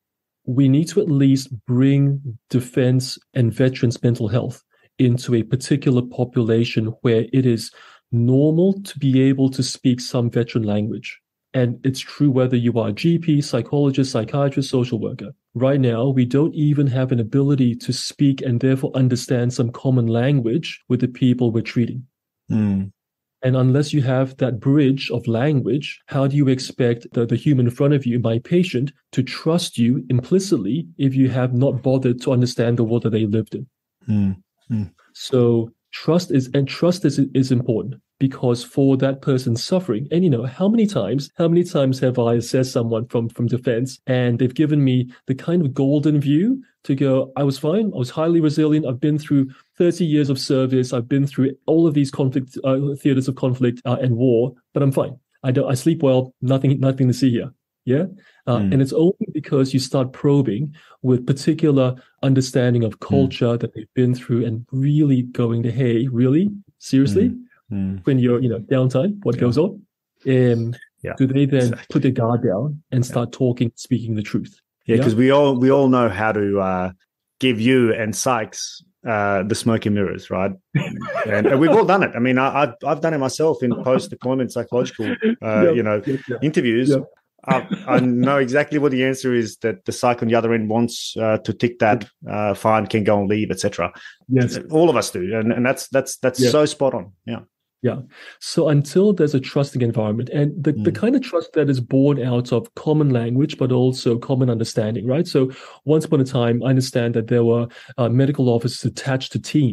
We need to at least bring defense and veterans' mental health into a particular population where it is normal to be able to speak some veteran language. And it's true whether you are a G P, psychologist, psychiatrist, social worker. Right now, we don't even have an ability to speak and therefore understand some common language with the people we're treating. Mm. And unless you have that bridge of language, how do you expect the, the human in front of you, my patient, to trust you implicitly if you have not bothered to understand the world that they lived in? Mm. Mm. So trust is, and trust is, is important, because for that person suffering, and you know, how many times, how many times have I assessed someone from, from defense and they've given me the kind of golden view to go, I was fine, I was highly resilient, I've been through thirty years of service, I've been through all of these conflict, uh, theaters of conflict uh, and war, but I'm fine. I don't, I sleep well, nothing, nothing to see here. Yeah. Uh, mm. And it's only because you start probing with particular understanding of culture mm. that they've been through and really going to, hey, really? Seriously? Mm. Mm. When you're, you know, downtime, what yeah. goes on? Um, yeah. Do they then exactly. put their guard down and start yeah. talking, speaking the truth? Yeah, because yeah? we all we all know how to uh, give you and Sykes uh, the smoke and mirrors, right? and, and we've all done it. I mean, I, I've I've done it myself in post-deployment psychological, uh, yep. you know, yep. Yep. interviews. Yep. I, I know exactly what the answer is, that the psych on the other end wants uh, to tick that uh, fine, can go and leave, et cetera. Yes, all of us do, and and that's that's that's yeah. so spot on. Yeah, yeah. So until there's a trusting environment, and the, mm. the kind of trust that is born out of common language, but also common understanding, right? So once upon a time, I understand that there were uh, medical officers attached to teams.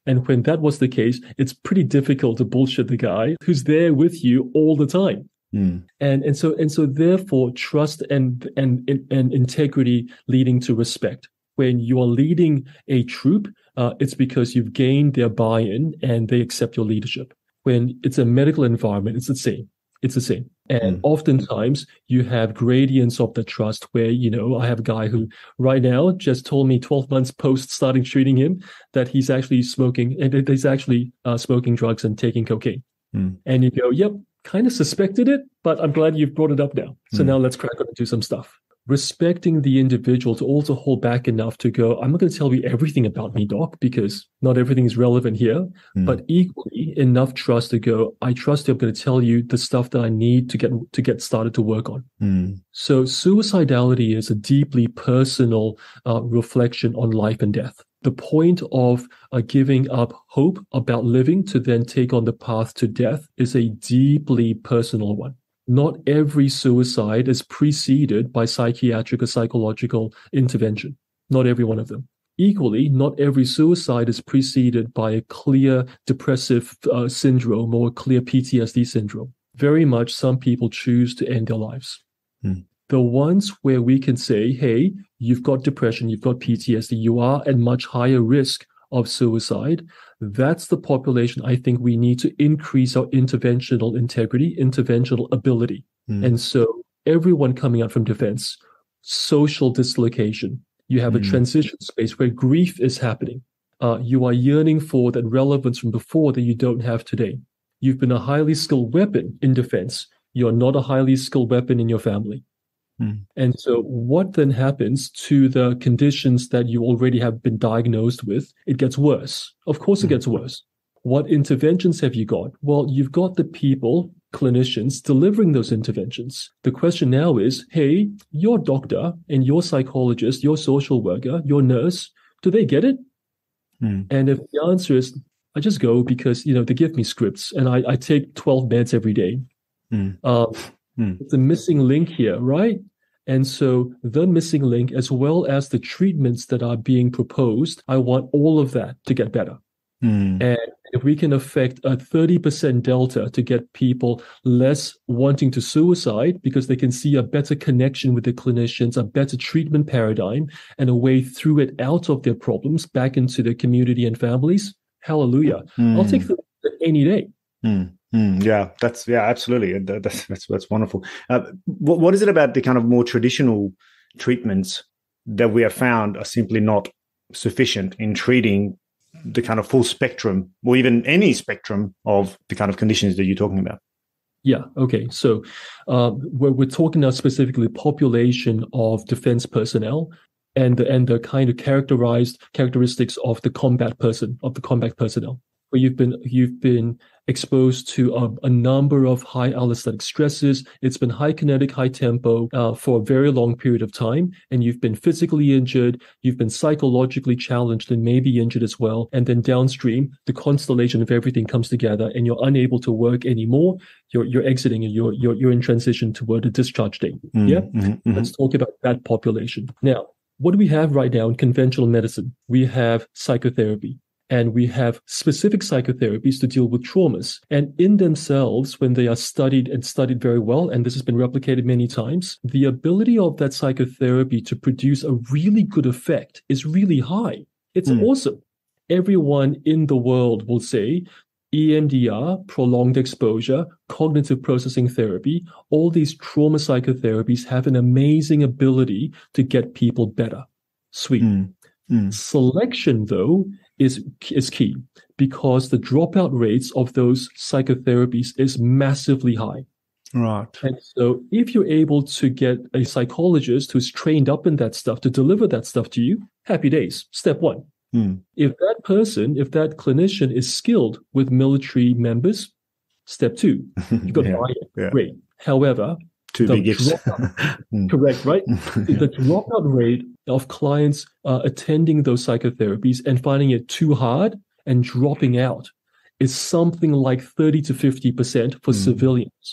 And when that was the case, it's pretty difficult to bullshit the guy who's there with you all the time. Mm. And and so and so therefore trust and and and integrity leading to respect. When you are leading a troop, uh, it's because you've gained their buy-in and they accept your leadership. When it's a medical environment, it's the same. It's the same. And mm. oftentimes you have gradients of the trust where, you know, I have a guy who right now just told me twelve months post starting treating him that he's actually smoking and he's actually uh, smoking drugs and taking cocaine. Mm. And you go, yep, kind of suspected it, but I'm glad you've brought it up now. So mm. now let's crack on and do some stuff. Respecting the individual to also hold back enough to go, I'm not going to tell you everything about me, doc, because not everything is relevant here, mm. but equally enough trust to go, I trust you, I'm going to tell you the stuff that I need to get to get started to work on. Mm. So suicidality is a deeply personal uh, reflection on life and death. The point of uh, giving up hope about living to then take on the path to death is a deeply personal one. Not every suicide is preceded by psychiatric or psychological intervention. Not every one of them. Equally, not every suicide is preceded by a clear depressive uh, syndrome or a clear P T S D syndrome. Very much some people choose to end their lives. Hmm. The ones where we can say, hey, you've got depression, you've got P T S D, you are at much higher risk of suicide, that's the population I think we need to increase our interventional integrity, interventional ability. Mm. And so everyone coming out from defense, social dislocation, you have mm. a transition space where grief is happening. Uh, you are yearning for that relevance from before that you don't have today. You've been a highly skilled weapon in defense. You're not a highly skilled weapon in your family. Mm. And so what then happens to the conditions that you already have been diagnosed with? It gets worse. Of course, it mm. gets worse. What interventions have you got? Well, you've got the people, clinicians, delivering those interventions. The question now is, hey, your doctor and your psychologist, your social worker, your nurse, do they get it? Mm. And if the answer is, I just go because, you know, they give me scripts and I, I take twelve meds every day. Mm. Um, Hmm. It's a missing link here, right? And so the missing link, as well as the treatments that are being proposed, I want all of that to get better. Hmm. And if we can affect a thirty percent delta to get people less wanting to suicide because they can see a better connection with the clinicians, a better treatment paradigm, and a way through it out of their problems back into their community and families, hallelujah. Hmm. I'll take that any day. Hmm. Mm, yeah, that's yeah, absolutely. That's that's that's wonderful. Uh, what what is it about the kind of more traditional treatments that we have found are simply not sufficient in treating the kind of full spectrum, or even any spectrum of the kind of conditions that you're talking about? Yeah. Okay. So um, we're we're talking now specifically population of defense personnel and the, and the kind of characterized characteristics of the combat person of the combat personnel. Where you've been you've been exposed to a, a number of high allostatic stresses. It's been high kinetic, high tempo uh, for a very long period of time, and you've been physically injured. You've been psychologically challenged and maybe injured as well. And then downstream, the constellation of everything comes together, and you're unable to work anymore. You're you're exiting, and you're you're you're in transition toward a discharge date. Mm, yeah, mm-hmm, mm-hmm. Let's talk about that population now. What do we have right now in conventional medicine? We have psychotherapy. And we have specific psychotherapies to deal with traumas. And in themselves, when they are studied and studied very well, and this has been replicated many times, the ability of that psychotherapy to produce a really good effect is really high. It's mm. awesome. Everyone in the world will say E M D R, prolonged exposure, cognitive processing therapy, all these trauma psychotherapies have an amazing ability to get people better. Sweet. Mm. Mm. Selection, though, is is key because the dropout rates of those psychotherapies is massively high. Right. And so if you're able to get a psychologist who's trained up in that stuff to deliver that stuff to you, happy days. Step one. Mm. If that person, if that clinician is skilled with military members, step two. You've got yeah, buy it. Yeah. Great. However, Two big ifs. mm. Correct, right? yeah. The dropout rate of clients uh, attending those psychotherapies and finding it too hard and dropping out is something like thirty to fifty percent for mm. civilians.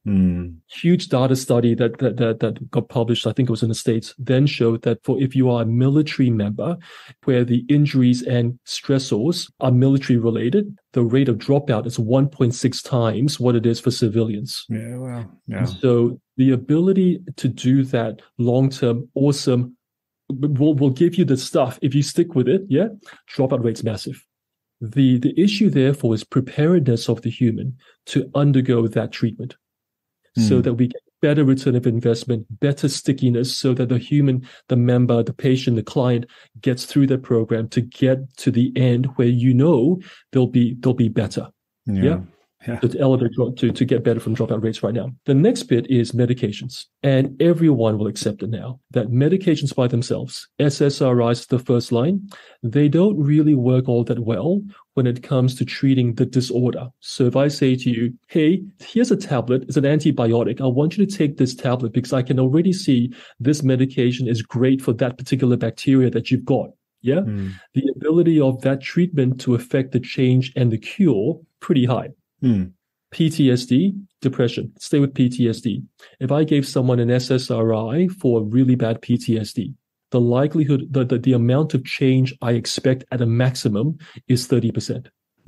Mm. Huge data study that, that that that got published, I think it was in the States, then showed that for if you are a military member where the injuries and stressors are military related, the rate of dropout is one point six times what it is for civilians. Yeah, wow. Yeah. And so the ability to do that long-term, awesome, will will give you the stuff. If you stick with it, yeah, dropout rate's massive. The the issue, therefore, is preparedness of the human to undergo that treatment so Mm. that we get better return of investment, better stickiness, so that the human, the member, the patient, the client gets through the program to get to the end where you know they'll be they'll be better. Yeah. Yeah. Yeah. To elevate to, to get better from dropout rates right now. The next bit is medications. And everyone will accept it now that medications by themselves, S S R Is, the first line, they don't really work all that well when it comes to treating the disorder. So if I say to you, hey, here's a tablet, it's an antibiotic. I want you to take this tablet because I can already see this medication is great for that particular bacteria that you've got. Yeah. Mm. The ability of that treatment to affect the change and the cure, pretty high. Mm. P T S D, depression. Stay with P T S D. If I gave someone an S S R I for really bad P T S D, the likelihood, the, the, the amount of change I expect at a maximum is thirty percent.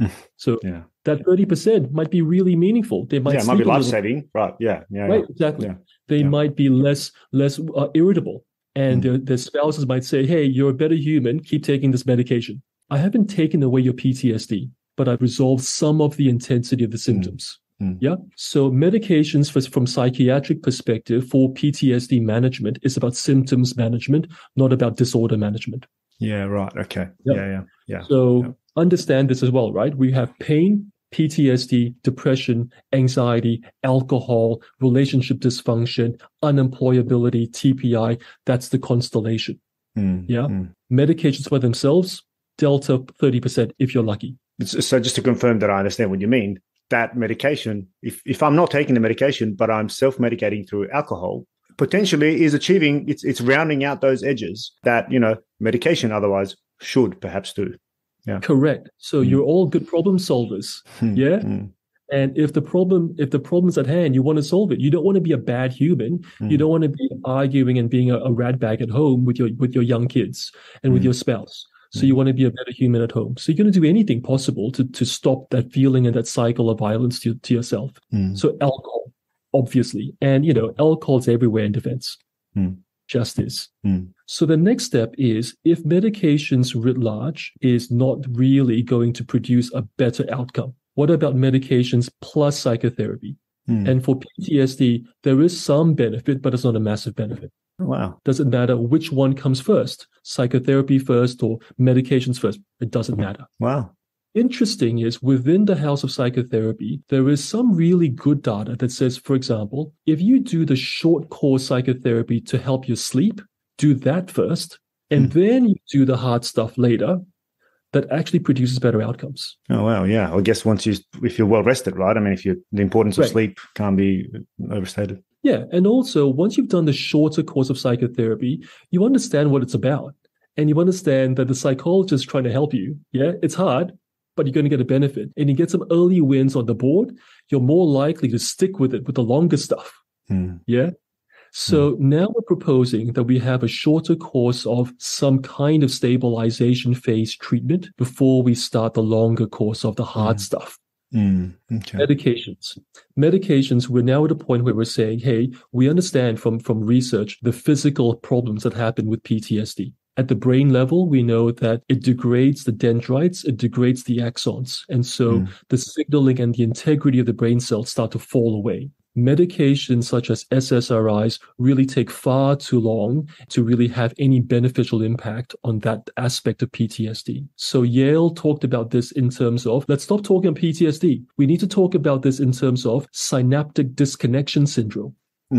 So Yeah. that thirty percent might be really meaningful. They might Yeah, it might be sleep a little- life-saving. Right. Yeah. Yeah. Right, Yeah. exactly. Yeah. They Yeah. might be less less uh, irritable. And Mm. their, their spouses might say, hey, you're a better human. Keep taking this medication. I haven't taken away your P T S D, but I've resolved some of the intensity of the symptoms. Mm. Yeah. So medications for, from psychiatric perspective for P T S D management is about symptoms management, not about disorder management. Yeah. Right. Okay. Yep. Yeah. Yeah. Yeah. So Yep. understand this as well, right? We have pain, P T S D, depression, anxiety, alcohol, relationship dysfunction, unemployability, T P I. That's the constellation. Mm. Yeah. Mm. Medications by themselves, delta thirty percent if you're lucky. So just to confirm that I understand what you mean, that medication, if, if I'm not taking the medication, but I'm self-medicating through alcohol, potentially is achieving, it's it's rounding out those edges that, you know, medication otherwise should perhaps do. Yeah. Correct. So Mm. you're all good problem solvers. Mm. Yeah. Mm. And if the problem, if the problem's at hand, you want to solve it. You don't want to be a bad human. Mm. You don't want to be arguing and being a, a rat bag at home with your with your young kids and with Mm. your spouse. So you want to be a better human at home. So you're going to do anything possible to, to stop that feeling and that cycle of violence to, to yourself. Mm. So alcohol, obviously. And, you know, alcohol's everywhere in defense. Mm. Justice. Mm. So the next step is if medications writ large is not really going to produce a better outcome, what about medications plus psychotherapy? Mm. And for P T S D, there is some benefit, but it's not a massive benefit. Wow. Doesn't matter which one comes first, psychotherapy first or medications first. It doesn't matter. Wow. Interesting is within the house of psychotherapy, there is some really good data that says, for example, if you do the short course psychotherapy to help you sleep, do that first, and Mm. then you do the hard stuff later, that actually produces better outcomes. Oh, wow. Yeah. I guess once you, if you're well rested, right? I mean, if you, the importance of Right. sleep can't be overstated. Yeah. And also, once you've done the shorter course of psychotherapy, you understand what it's about. And you understand that the psychologist is trying to help you. Yeah. It's hard, but you're going to get a benefit. And you get some early wins on the board, you're more likely to stick with it with the longer stuff. Mm. Yeah. So Mm. now we're proposing that we have a shorter course of some kind of stabilization phase treatment before we start the longer course of the hard Mm. stuff. Mm. Okay. Medications. Medications, we're now at a point where we're saying, hey, we understand from, from research the physical problems that happen with P T S D. At the brain level, we know that it degrades the dendrites, it degrades the axons. And so Mm. the signaling and the integrity of the brain cells start to fall away. Medications such as S S R Is really take far too long to really have any beneficial impact on that aspect of P T S D. So Yale talked about this in terms of, let's stop talking about P T S D. We need to talk about this in terms of synaptic disconnection syndrome.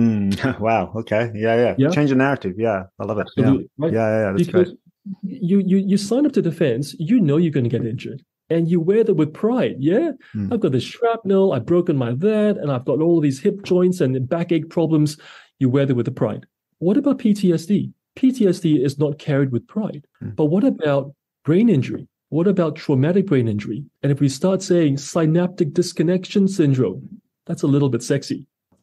Mm. Wow. Okay. Yeah, yeah. Yeah. Change the narrative. Yeah. I love it. Absolutely, Yeah. right? Yeah. Yeah. yeah. That's Because great. you, you, you sign up to defense, you know you're going to get injured. And you wear that with pride, yeah? Mm. I've got this shrapnel, I've broken my that, and I've got all of these hip joints and backache problems. You wear that with the pride. What about P T S D? P T S D is not carried with pride. Mm. But what about brain injury? What about traumatic brain injury? And if we start saying synaptic disconnection syndrome, that's a little bit sexy.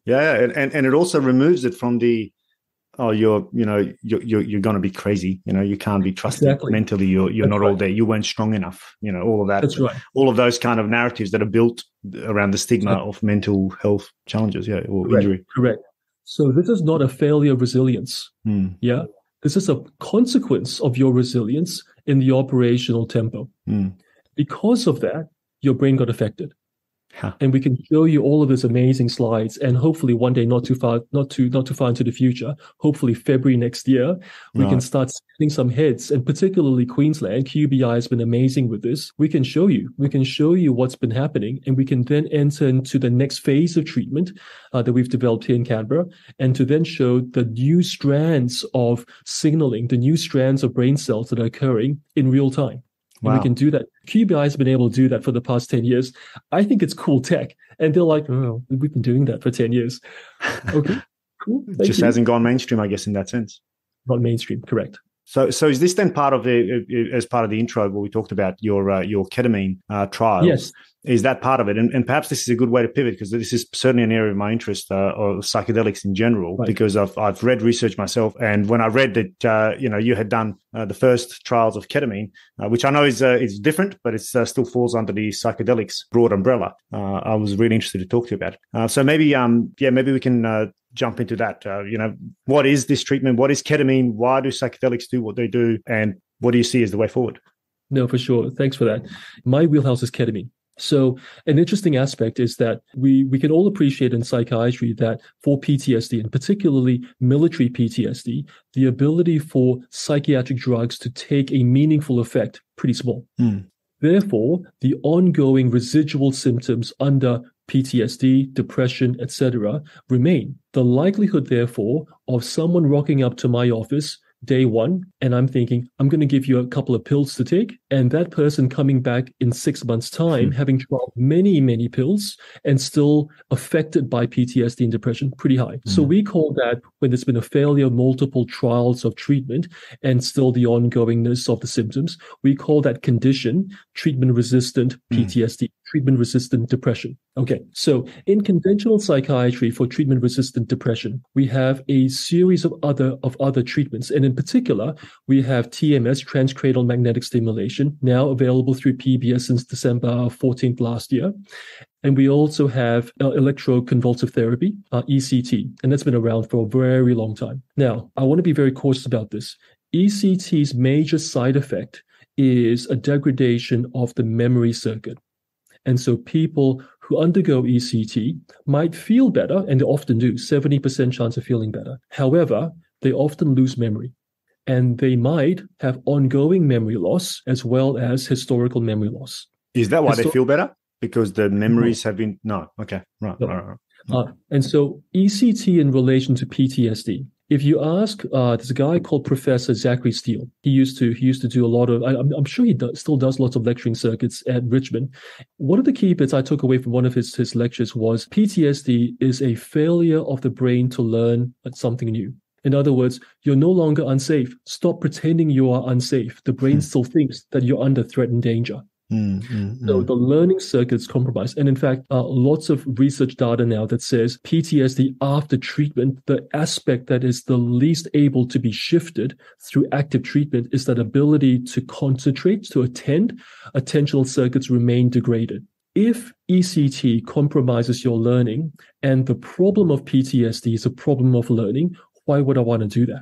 Yeah, and, and and it also removes it from the, oh, you're, you know, you're you're, you're going to be crazy. You know, you can't be trusted Exactly. mentally. You're you're That's not right. all there. You weren't strong enough. You know, all of that. That's right. All of those kind of narratives that are built around the stigma Exactly. of mental health challenges, yeah, or Correct. injury. Correct. So this is not a failure of resilience. Mm. Yeah. This is a consequence of your resilience in the operational tempo. Mm. Because of that, your brain got affected. Huh. And we can show you all of these amazing slides, and hopefully one day, not too far, not too, not too far into the future, hopefully February next year, we Right. can start spinning some heads. And particularly Queensland, Q B I has been amazing with this. We can show you, we can show you what's been happening, and we can then enter into the next phase of treatment uh, that we've developed here in Canberra, and to then show the new strands of signaling, the new strands of brain cells that are occurring in real time. And Wow. we can do that. Q B I has been able to do that for the past ten years. I think it's cool tech. And they're like, oh, we've been doing that for ten years. Okay, cool. It Thank just you. hasn't gone mainstream, I guess, in that sense. Not mainstream, correct. So, so is this then part of the, as part of the intro where we talked about your uh, your ketamine uh, trials? Yes. Is that part of it? And, and perhaps this is a good way to pivot, because this is certainly an area of my interest, uh, or psychedelics in general, Right. because I've I've read research myself, and when I read that uh, you know you had done uh, the first trials of ketamine, uh, which I know is uh, is different, but it uh, still falls under the psychedelics broad umbrella. Uh, I was really interested to talk to you about it. Uh, so maybe um yeah maybe we can uh, jump into that. Uh, you know, what is this treatment? What is ketamine? Why do psychedelics do what they do? And what do you see as the way forward? No, for sure. Thanks for that. My wheelhouse is ketamine. So an interesting aspect is that we, we can all appreciate in psychiatry that for P T S D, and particularly military P T S D, the ability for psychiatric drugs to take a meaningful effect, pretty small. Mm. Therefore, the ongoing residual symptoms under P T S D, depression, et cetera, remain. The likelihood, therefore, of someone rocking up to my office day one, and I'm thinking, I'm going to give you a couple of pills to take, and that person coming back in six months' time, Hmm. having tried many, many pills, and still affected by P T S D and depression, pretty high. So Hmm. we call that, when there's been a failure of multiple trials of treatment and still the ongoingness of the symptoms, we call that condition treatment-resistant P T S D, treatment-resistant depression. Okay, so in conventional psychiatry for treatment-resistant depression, we have a series of other of other treatments, and in particular, we have T M S, transcranial magnetic stimulation, now available through P B S since December fourteenth last year. And we also have uh, electroconvulsive therapy, uh, E C T, and that's been around for a very long time. Now, I want to be very cautious about this. E C T's major side effect is a degradation of the memory circuit. And so people who undergo E C T might feel better, and they often do, seventy percent chance of feeling better. However, they often lose memory, and they might have ongoing memory loss as well as historical memory loss. Is that why Histor- they feel better? Because the memories have been, no, okay, right, No. right, right. Uh, and so E C T in relation to P T S D. If you ask, uh, there's a guy called Professor Zachary Steele. He used to he used to do a lot of, I, I'm, I'm sure he does, still does lots of lecturing circuits at Richmond. One of the key bits I took away from one of his, his lectures was P T S D is a failure of the brain to learn something new. In other words, you're no longer unsafe. Stop pretending you are unsafe. The brain Hmm. still thinks that you're under threat and danger. Mm, mm, So mm. the learning circuit is compromised. And in fact, uh, lots of research data now that says P T S D after treatment, the aspect that is the least able to be shifted through active treatment is that ability to concentrate, to attend. Attentional circuits remain degraded. If E C T compromises your learning and the problem of P T S D is a problem of learning, why would I want to do that?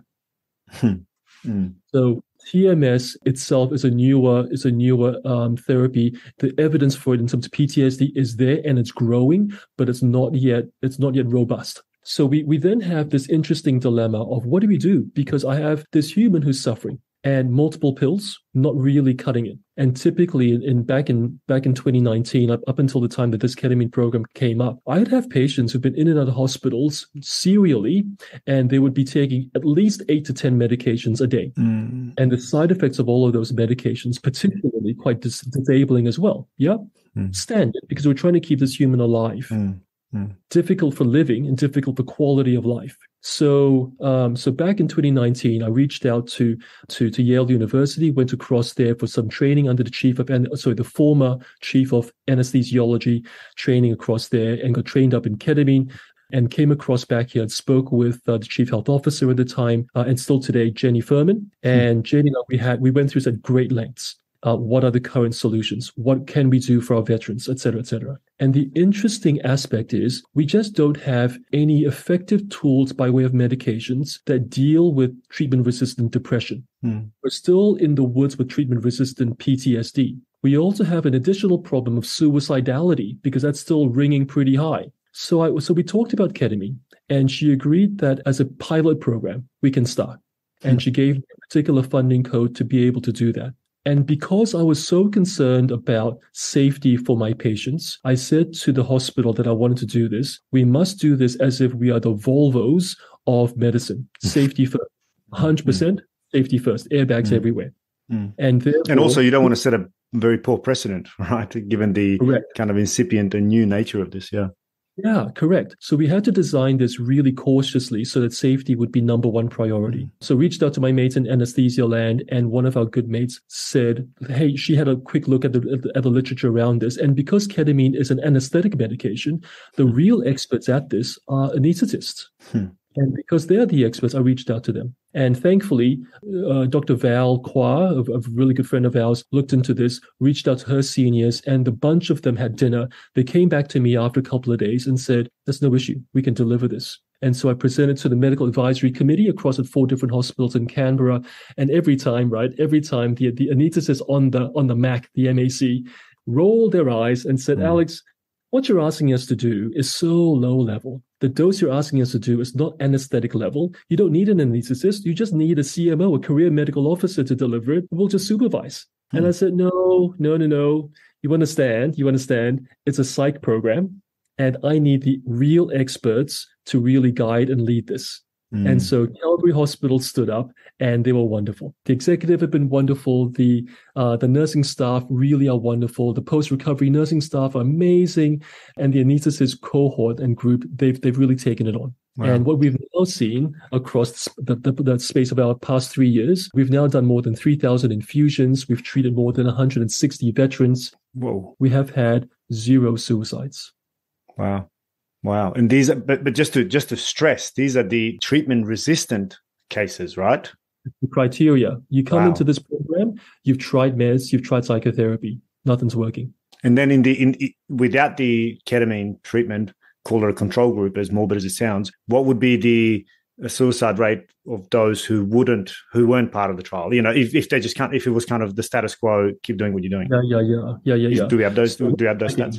Mm. So T M S itself is a newer is a newer um, therapy. The evidence for it in terms of P T S D is there and it's growing, but it's not yet it's not yet robust. So we we then have this interesting dilemma of what do we do? Because I have this human who's suffering and multiple pills not really cutting it. And typically in, in back in back in twenty nineteen, up, up until the time that this ketamine program came up, I'd have patients who've been in and out of hospitals serially, and they would be taking at least eight to ten medications a day. Mm. And the side effects of all of those medications, particularly quite dis- disabling as well. Yeah. Mm. Standard, because we're trying to keep this human alive. Mm. Mm. Difficult for living and difficult for quality of life. So, um, so back in twenty nineteen, I reached out to, to, to Yale University, went across there for some training under the chief of, sorry, the former chief of anesthesiology training across there, and got trained up in ketamine. and came across back here and spoke with uh, the chief health officer at the time, uh, and still today, Jenny Furman. And hmm. Jenny and I, we had we went through at great lengths. Uh, what are the current solutions? What can we do for our veterans, et cetera, et cetera? And the interesting aspect is we just don't have any effective tools by way of medications that deal with treatment-resistant depression. Hmm. We're still in the woods with treatment-resistant P T S D. We also have an additional problem of suicidality because that's still ringing pretty high. So, I, so we talked about ketamine, and she agreed that as a pilot program, we can start. And hmm. she gave me a particular funding code to be able to do that. And because I was so concerned about safety for my patients, I said to the hospital that I wanted to do this. We must do this as if we are the Volvos of medicine. Safety first. one hundred percent safety first. Airbags mm. everywhere. Mm. And and also, you don't want to set a very poor precedent, right? Given the correct. kind of incipient and new nature of this. Yeah. Yeah, correct. So we had to design this really cautiously so that safety would be number one priority. So reached out to my mates in anesthesia land, and one of our good mates said, hey, she had a quick look at the, at the, at the literature around this. And because ketamine is an anesthetic medication, the hmm. real experts at this are anesthetists. Hmm. And because they're the experts, I reached out to them. And thankfully, uh, Doctor Val Kwa, a, a really good friend of ours, looked into this, reached out to her seniors, and a bunch of them had dinner. They came back to me after a couple of days and said, there's no issue. We can deliver this. And so I presented to the medical advisory committee across at four different hospitals in Canberra. And every time, right, every time the, the anesthetists on the, on the M A C, the M A C, rolled their eyes and said, mm. Alex, what you're asking us to do is so low level. The dose you're asking us to do is not anesthetic level. You don't need an anesthetist. You just need a C M O, a career medical officer to deliver it. We'll just supervise. Hmm. And I said, no, no, no, no. You understand. You understand. It's a psych program. And I need the real experts to really guide and lead this. Mm. And so Calgary Hospital stood up, and they were wonderful. The executive have been wonderful. The uh, the nursing staff really are wonderful. The post-recovery nursing staff are amazing. And the anesthetist cohort and group, they've they've really taken it on. Wow. And what we've now seen across the, the, the space of our past three years, we've now done more than three thousand infusions. We've treated more than one hundred sixty veterans. Whoa. We have had zero suicides. Wow. Wow. And these are, but, but just to, just to stress, these are the treatment resistant cases, right? The criteria. You come wow. into this program, you've tried meds, you've tried psychotherapy, nothing's working. And then in the, in, without the ketamine treatment, call it a control group, as morbid as it sounds, what would be the suicide rate of those who wouldn't, who weren't part of the trial? You know, if, if they just can't, if it was kind of the status quo, keep doing what you're doing. Yeah, yeah, yeah, yeah, yeah. yeah. Do we have those, do we have those stats?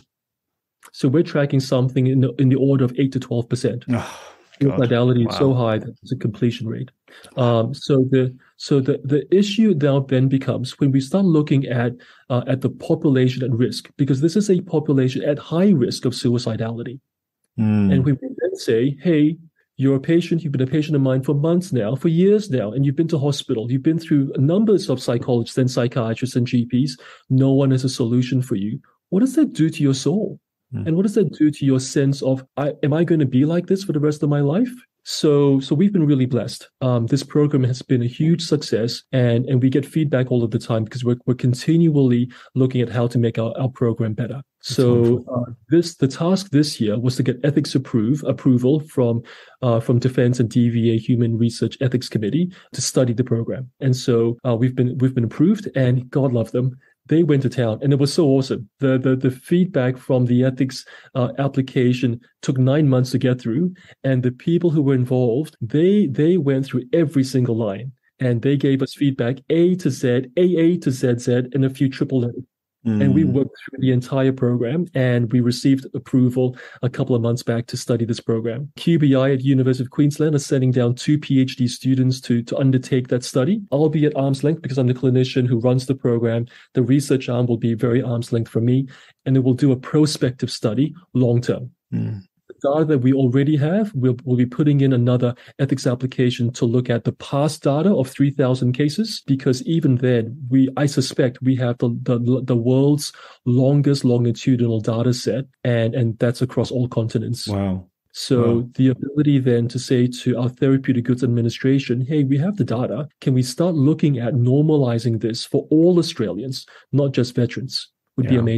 So we're tracking something in the in the order of eight to twelve percent. Oh, Suicidality wow. is so high that it's a completion rate. Um, so the so the, the issue now then becomes when we start looking at uh, at the population at risk, because this is a population at high risk of suicidality. Mm. And we then say, hey, you're a patient, you've been a patient of mine for months now, for years now, and you've been to hospital, you've been through numbers of psychologists and psychiatrists and G Ps. No one has a solution for you. What does that do to your soul? And what does that do to your sense of, I, am I going to be like this for the rest of my life? So so we've been really blessed. Um, this program has been a huge success, and, and we get feedback all of the time because we're, we're continually looking at how to make our, our program better. That's so uh, this the task this year was to get ethics approve approval from uh, from Defense and D V A Human Research Ethics Committee to study the program. And so uh, we've been we've been approved, and God love them. They went to town, and it was so awesome. The the, the feedback from the ethics uh, application took nine months to get through, and the people who were involved, they they went through every single line, and they gave us feedback A to Z, A A to Z Z, and a few triple letters. Mm. And we worked through the entire program, and we received approval a couple of months back to study this program. Q B I at University of Queensland is sending down two PhD students to, to undertake that study. I'll be at arm's length because I'm the clinician who runs the program. The research arm will be very arm's length from me, and it will do a prospective study long term. Mm. The data that we already have, we'll, we'll be putting in another ethics application to look at the past data of three thousand cases, because even then, we I suspect we have the, the, the world's longest longitudinal data set, and, and that's across all continents. Wow. So wow. the ability then to say to our Therapeutic Goods Administration, hey, we have the data. Can we start looking at normalizing this for all Australians, not just veterans, would yeah. be amazing.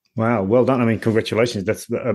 Wow, well done. I mean, congratulations. That's uh,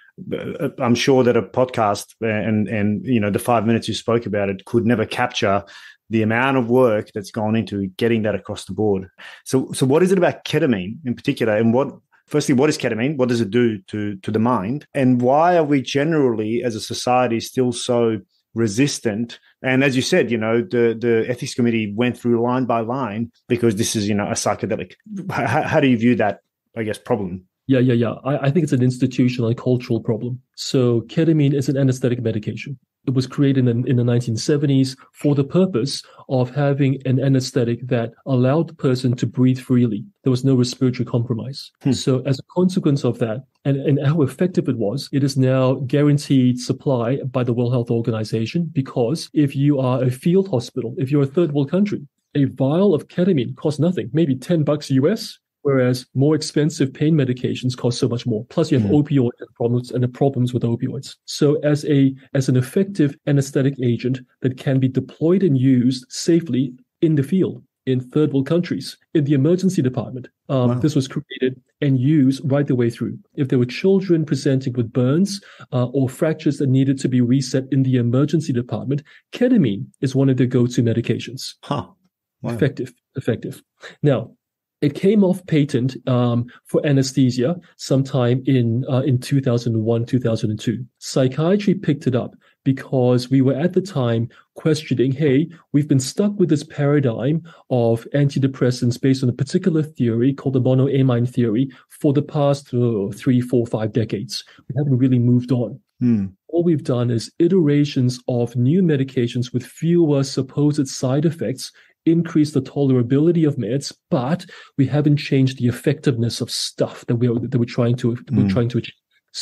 I'm sure that a podcast and and you know the five minutes you spoke about it could never capture the amount of work that's gone into getting that across the board. So, so what is it about ketamine in particular, and what? Firstly, what is ketamine? What does it do to to the mind? And why are we generally, as a society, still so resistant? And as you said, you know, the, the ethics committee went through line by line because this is, you know, a psychedelic. How, how do you view that, I guess, problem? Yeah, yeah, yeah. I, I think it's an institutional and cultural problem. So ketamine is an anesthetic medication. It was created in, in the nineteen seventies for the purpose of having an anesthetic that allowed the person to breathe freely. There was no respiratory compromise. Hmm. So as a consequence of that, and, and how effective it was, it is now guaranteed supply by the World Health Organization, because if you are a field hospital, if you're a third world country, a vial of ketamine costs nothing, maybe ten bucks U S, whereas more expensive pain medications cost so much more. Plus, you have mm. opioid problems and the problems with opioids. So as a as an effective anesthetic agent that can be deployed and used safely in the field, in third world countries, in the emergency department, um, wow. this was created and used right the way through. If there were children presenting with burns uh, or fractures that needed to be reset in the emergency department, ketamine is one of the go-to medications. Huh. Wow. Effective, effective. Now, it came off patent um, for anesthesia sometime in uh, in two thousand one, two thousand two. Psychiatry picked it up because we were at the time questioning, hey, we've been stuck with this paradigm of antidepressants based on a particular theory called the monoamine theory for the past uh, three, four, five decades. We haven't really moved on. Hmm. All we've done is iterations of new medications with fewer supposed side effects, increase the tolerability of meds, but we haven't changed the effectiveness of stuff that we're that we're trying to mm. we're trying to achieve.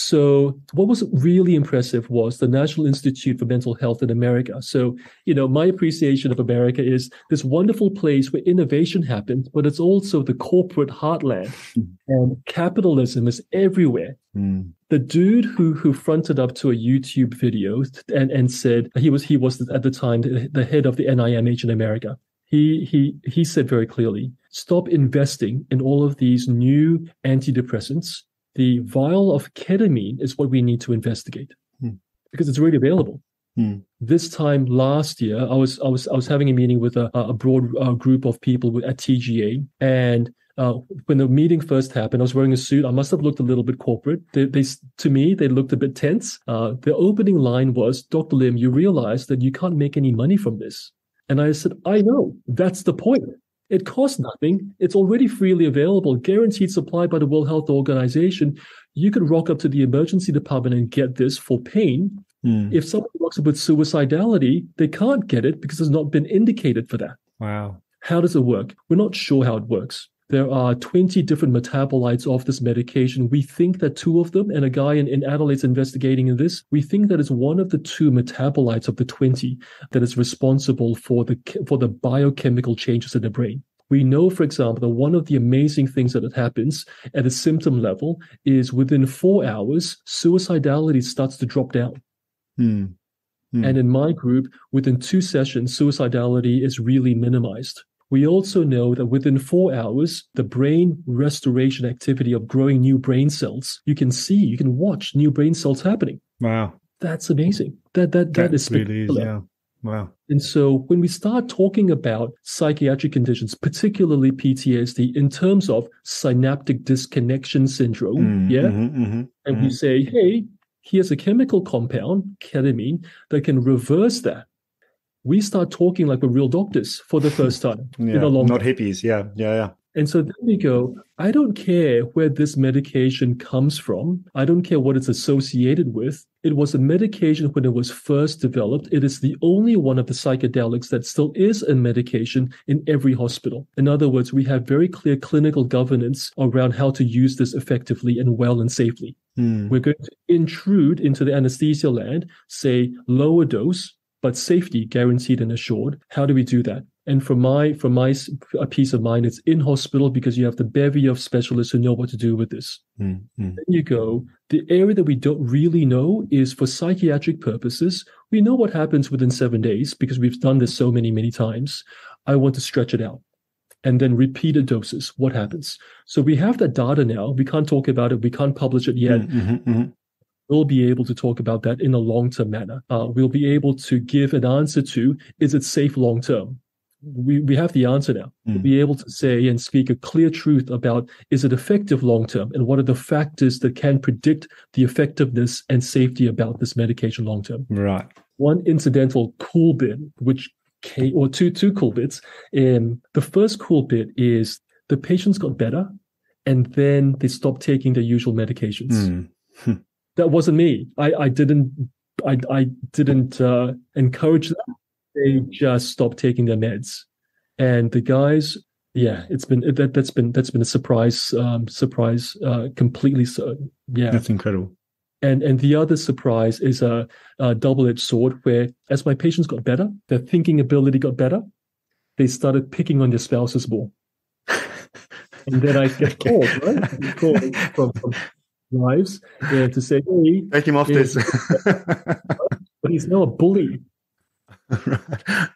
So what was really impressive was the National Institute for Mental Health in America. So, you know, my appreciation of America is this wonderful place where innovation happens, but it's also the corporate heartland, mm. and capitalism is everywhere. Mm. The dude who who fronted up to a YouTube video and and said he was he was at the time the, the head of the N I M H in America. He he he said very clearly, stop investing in all of these new antidepressants. The vial of ketamine is what we need to investigate hmm. because it's already available. Hmm. This time last year, I was I was I was having a meeting with a, a broad uh, group of people at T G A, and uh, when the meeting first happened, I was wearing a suit. I must have looked a little bit corporate. They, they to me, they looked a bit tense. Uh, the opening line was, "Doctor Lim, you realize that you can't make any money from this." And I said, I know, that's the point. It costs nothing. It's already freely available, guaranteed supply by the World Health Organization. You could rock up to the emergency department and get this for pain. Mm. If someone rocks up with suicidality, they can't get it because it's not been indicated for that. Wow. How does it work? We're not sure how it works. There are twenty different metabolites of this medication. We think that two of them, and a guy in, in Adelaide's investigating in this, we think that it's one of the two metabolites of the twenty that is responsible for the for the biochemical changes in the brain. We know, for example, that one of the amazing things that happens at a symptom level is within four hours, suicidality starts to drop down. Hmm. Hmm. And in my group, within two sessions, suicidality is really minimized. We also know that within four hours, the brain restoration activity of growing new brain cells, you can see, you can watch new brain cells happening. Wow. That's amazing. That that that, that is really is, yeah. Wow. And so when we start talking about psychiatric conditions, particularly P T S D, in terms of synaptic disconnection syndrome, mm, yeah, mm-hmm, mm-hmm, and mm-hmm. we say, hey, here's a chemical compound, ketamine, that can reverse that. We start talking like we're real doctors for the first time. yeah, in a long not time. hippies. Yeah, yeah, yeah. And so then we go, I don't care where this medication comes from. I don't care what it's associated with. It was a medication when it was first developed. It is the only one of the psychedelics that still is a medication in every hospital. In other words, we have very clear clinical governance around how to use this effectively and well and safely. Hmm. We're going to intrude into the anesthesia land, say lower dose, but safety guaranteed and assured. How do we do that? And for my for my a peace of mind, it's in hospital because you have the bevy of specialists who know what to do with this. Mm, mm. Then you go, the area that we don't really know is for psychiatric purposes. We know what happens within seven days because we've done this so many, many times. I want to stretch it out. and then repeated doses, what happens? So we have that data now. We can't talk about it. We can't publish it yet. Mm-hmm, mm-hmm. We'll be able to talk about that in a long-term manner. Uh, we'll be able to give an answer to, is it safe long-term? We we have the answer now. Mm. We'll be able to say and speak a clear truth about, is it effective long-term? And what are the factors that can predict the effectiveness and safety about this medication long-term? Right. One incidental cool bit, which came, or two two cool bits. Um, the first cool bit is the patients got better, and then they stopped taking their usual medications. Mm. That wasn't me. I, I didn't I I didn't uh, encourage that. They just stopped taking their meds, and the guys, yeah, it's been that that's been that's been a surprise um, surprise uh, completely. So yeah, that's incredible. And and the other surprise is a, a double-edged sword, where as my patients got better, their thinking ability got better, they started picking on their spouses more. And then I get called, right? Called from, from wives uh, to say, hey, take him off uh, this. But he's now a bully. Right.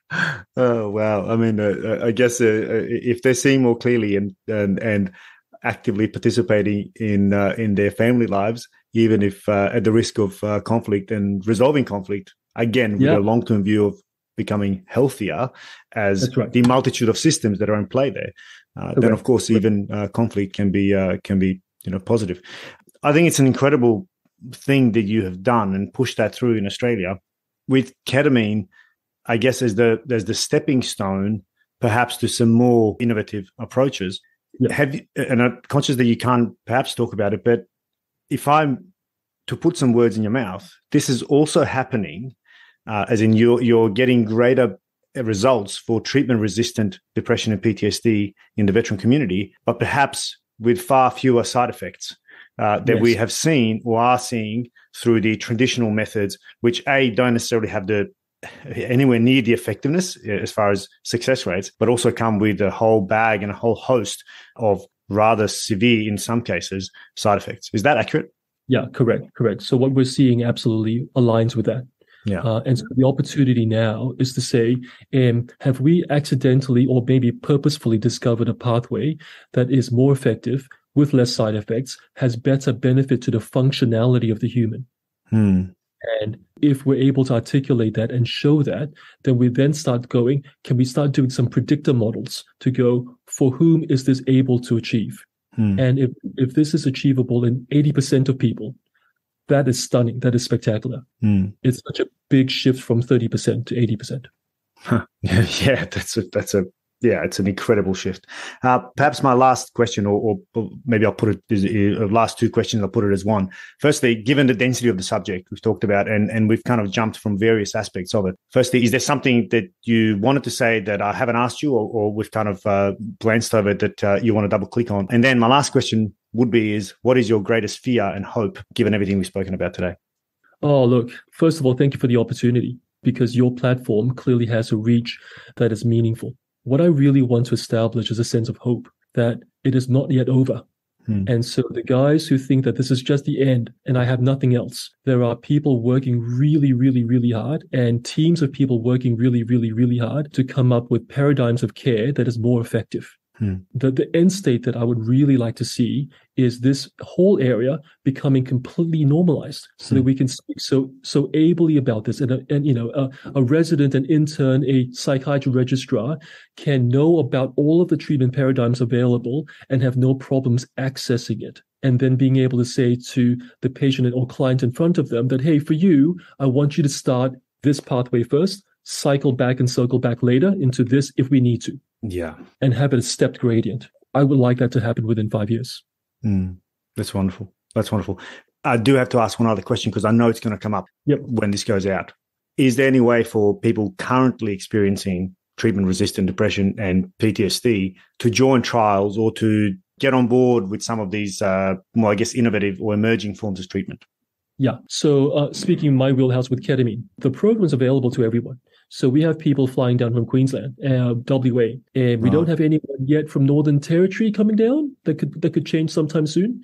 Oh wow! I mean, uh, I guess uh, if they're seeing more clearly and and, and actively participating in uh, in their family lives, even if uh, at the risk of uh, conflict and resolving conflict, again with yeah. a long term view of becoming healthier as right. the multitude of systems that are in play there, uh, then of course even uh, conflict can be uh, can be you know positive. I think it's an incredible thing that you have done and pushed that through in Australia with ketamine. I guess as the there's the stepping stone, perhaps, to some more innovative approaches. Yeah. Have you, and I'm conscious that you can't perhaps talk about it, but if I'm to put some words in your mouth, this is also happening, uh, as in you're you're getting greater results for treatment-resistant depression and P T S D in the veteran community, but perhaps with far fewer side effects uh, that yes. we have seen or are seeing through the traditional methods, which A, don't necessarily have the anywhere near the effectiveness as far as success rates, but also come with a whole bag and a whole host of rather severe, in some cases, side effects. Is that accurate? Yeah, correct, correct. So what we're seeing absolutely aligns with that. Yeah. Uh, and so the opportunity now is to say, um, have we accidentally or maybe purposefully discovered a pathway that is more effective with less side effects, has better benefit to the functionality of the human? Hmm. And if we're able to articulate that and show that, then we then start going, can we start doing some predictor models to go, for whom is this able to achieve? Hmm. And if, if this is achievable in eighty percent of people, that is stunning. That is spectacular. Hmm. It's such a big shift from thirty percent to eighty percent. Huh. Yeah, yeah, that's a, that's a, yeah, it's an incredible shift. Uh, perhaps my last question, or, or, or maybe I'll put it as uh, last two questions, I'll put it as one. Firstly, given the density of the subject we've talked about, and, and we've kind of jumped from various aspects of it. Firstly, is there something that you wanted to say that I haven't asked you, or, or we've kind of uh, glanced over that uh, you want to double click on? And then my last question would be is, what is your greatest fear and hope, given everything we've spoken about today? Oh, look, first of all, thank you for the opportunity, because your platform clearly has a reach that is meaningful. What I really want to establish is a sense of hope that it is not yet over. Hmm. And so the guys who think that this is just the end and I have nothing else, there are people working really, really, really hard, and teams of people working really, really, really hard to come up with paradigms of care that is more effective. Hmm. The, the end state that I would really like to see is this whole area becoming completely normalized, so hmm. that we can speak so so ably about this. And, a, and you know, a, a resident, an intern, a psychiatry registrar can know about all of the treatment paradigms available and have no problems accessing it. And then being able to say to the patient or client in front of them that, hey, for you, I want you to start this pathway first, cycle back and circle back later into this if we need to. Yeah. And have it a stepped gradient. I would like that to happen within five years. Mm, that's wonderful. That's wonderful. I do have to ask one other question, because I know it's going to come up yep. when this goes out. Is there any way for people currently experiencing treatment-resistant depression and P T S D to join trials or to get on board with some of these uh, more, I guess, innovative or emerging forms of treatment? Yeah. So uh, speaking my wheelhouse with ketamine, the program is available to everyone. So we have people flying down from Queensland, uh, W A, and we right. don't have anyone yet from Northern Territory coming down. That could that could change sometime soon.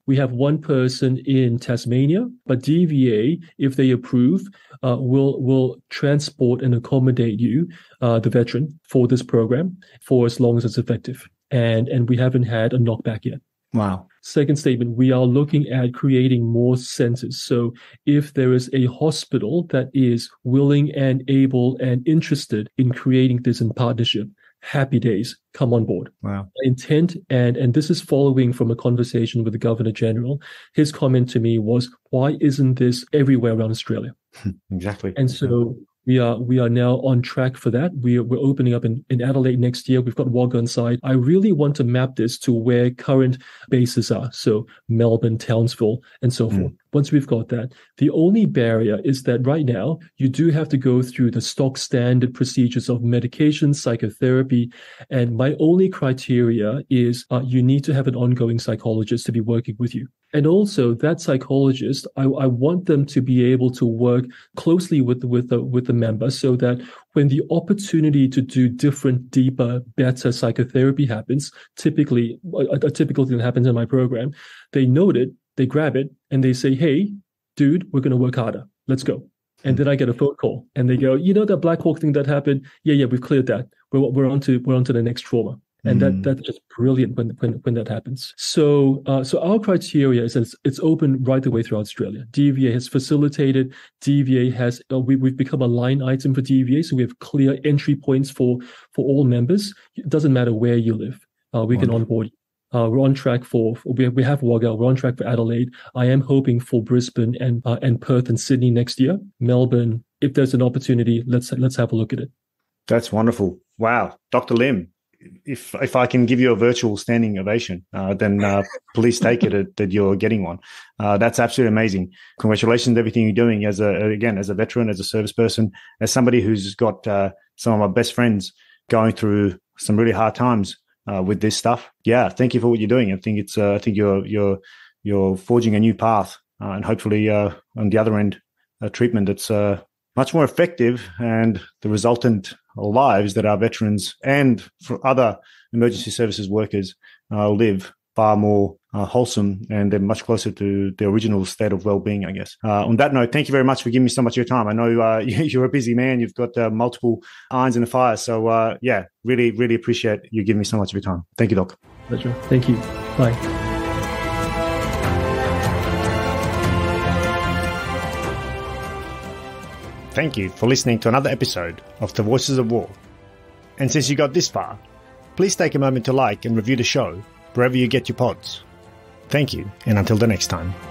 We have one person in Tasmania, but D V A, if they approve, uh, will will transport and accommodate you, uh, the veteran, for this program for as long as it's effective. And and we haven't had a knockback yet. Wow. Second statement, we are looking at creating more centers. So if there is a hospital that is willing and able and interested in creating this in partnership, happy days, come on board. Wow. Intent, and and this is following from a conversation with the Governor General. His comment to me was, why isn't this everywhere around Australia? Exactly. And so we are we are now on track for that. We are, we're opening up in, in Adelaide next year. We've got Wagga on side. I really want to map this to where current bases are. So Melbourne, Townsville, and so forth. Mm. Once we've got that, the only barrier is that right now you do have to go through the stock standard procedures of medication, psychotherapy. And my only criteria is uh, you need to have an ongoing psychologist to be working with you. And also that psychologist, I, I want them to be able to work closely with, with, the, with the member so that when the opportunity to do different, deeper, better psychotherapy happens, typically, a, a typical thing that happens in my program, they note it, they grab it, and they say, hey, dude, we're going to work harder. Let's go. And then I get a phone call and they go, you know, that Black Hawk thing that happened? Yeah, yeah, we've cleared that. We're, we're on to, we're on to the next trauma. And that that's just brilliant when when when that happens. So uh, so our criteria is that it's, it's open right the way throughout Australia. D V A has facilitated. D V A has uh, we we've become a line item for D V A, so we have clear entry points for for all members. It doesn't matter where you live. Uh, we Wonderful. Can onboard you. Uh, we're on track for, for we we have Wagga. We're on track for Adelaide. I am hoping for Brisbane and uh, and Perth and Sydney next year. Melbourne, if there's an opportunity, let's let's have a look at it. That's wonderful. Wow, Doctor Lim. If if I can give you a virtual standing ovation, uh, then uh, please take it that you're getting one. Uh, that's absolutely amazing. Congratulations on everything you're doing as a again as a veteran, as a service person, as somebody who's got uh, some of my best friends going through some really hard times uh, with this stuff. Yeah, thank you for what you're doing. I think it's uh, I think you're you're you're forging a new path, uh, and hopefully uh, on the other end, a treatment that's uh, much more effective, and the resultant lives that our veterans and for other emergency services workers uh, live far more uh, wholesome, and they're much closer to the original state of well-being, I guess. Uh, on that note, thank you very much for giving me so much of your time. I know uh, you're a busy man. You've got uh, multiple irons in the fire. So, uh, yeah, really, really appreciate you giving me so much of your time. Thank you, Doc. Pleasure. Thank you. Bye. Thank you for listening to another episode of The Voices of War. And since you got this far, please take a moment to like and review the show wherever you get your pods. Thank you, and until the next time.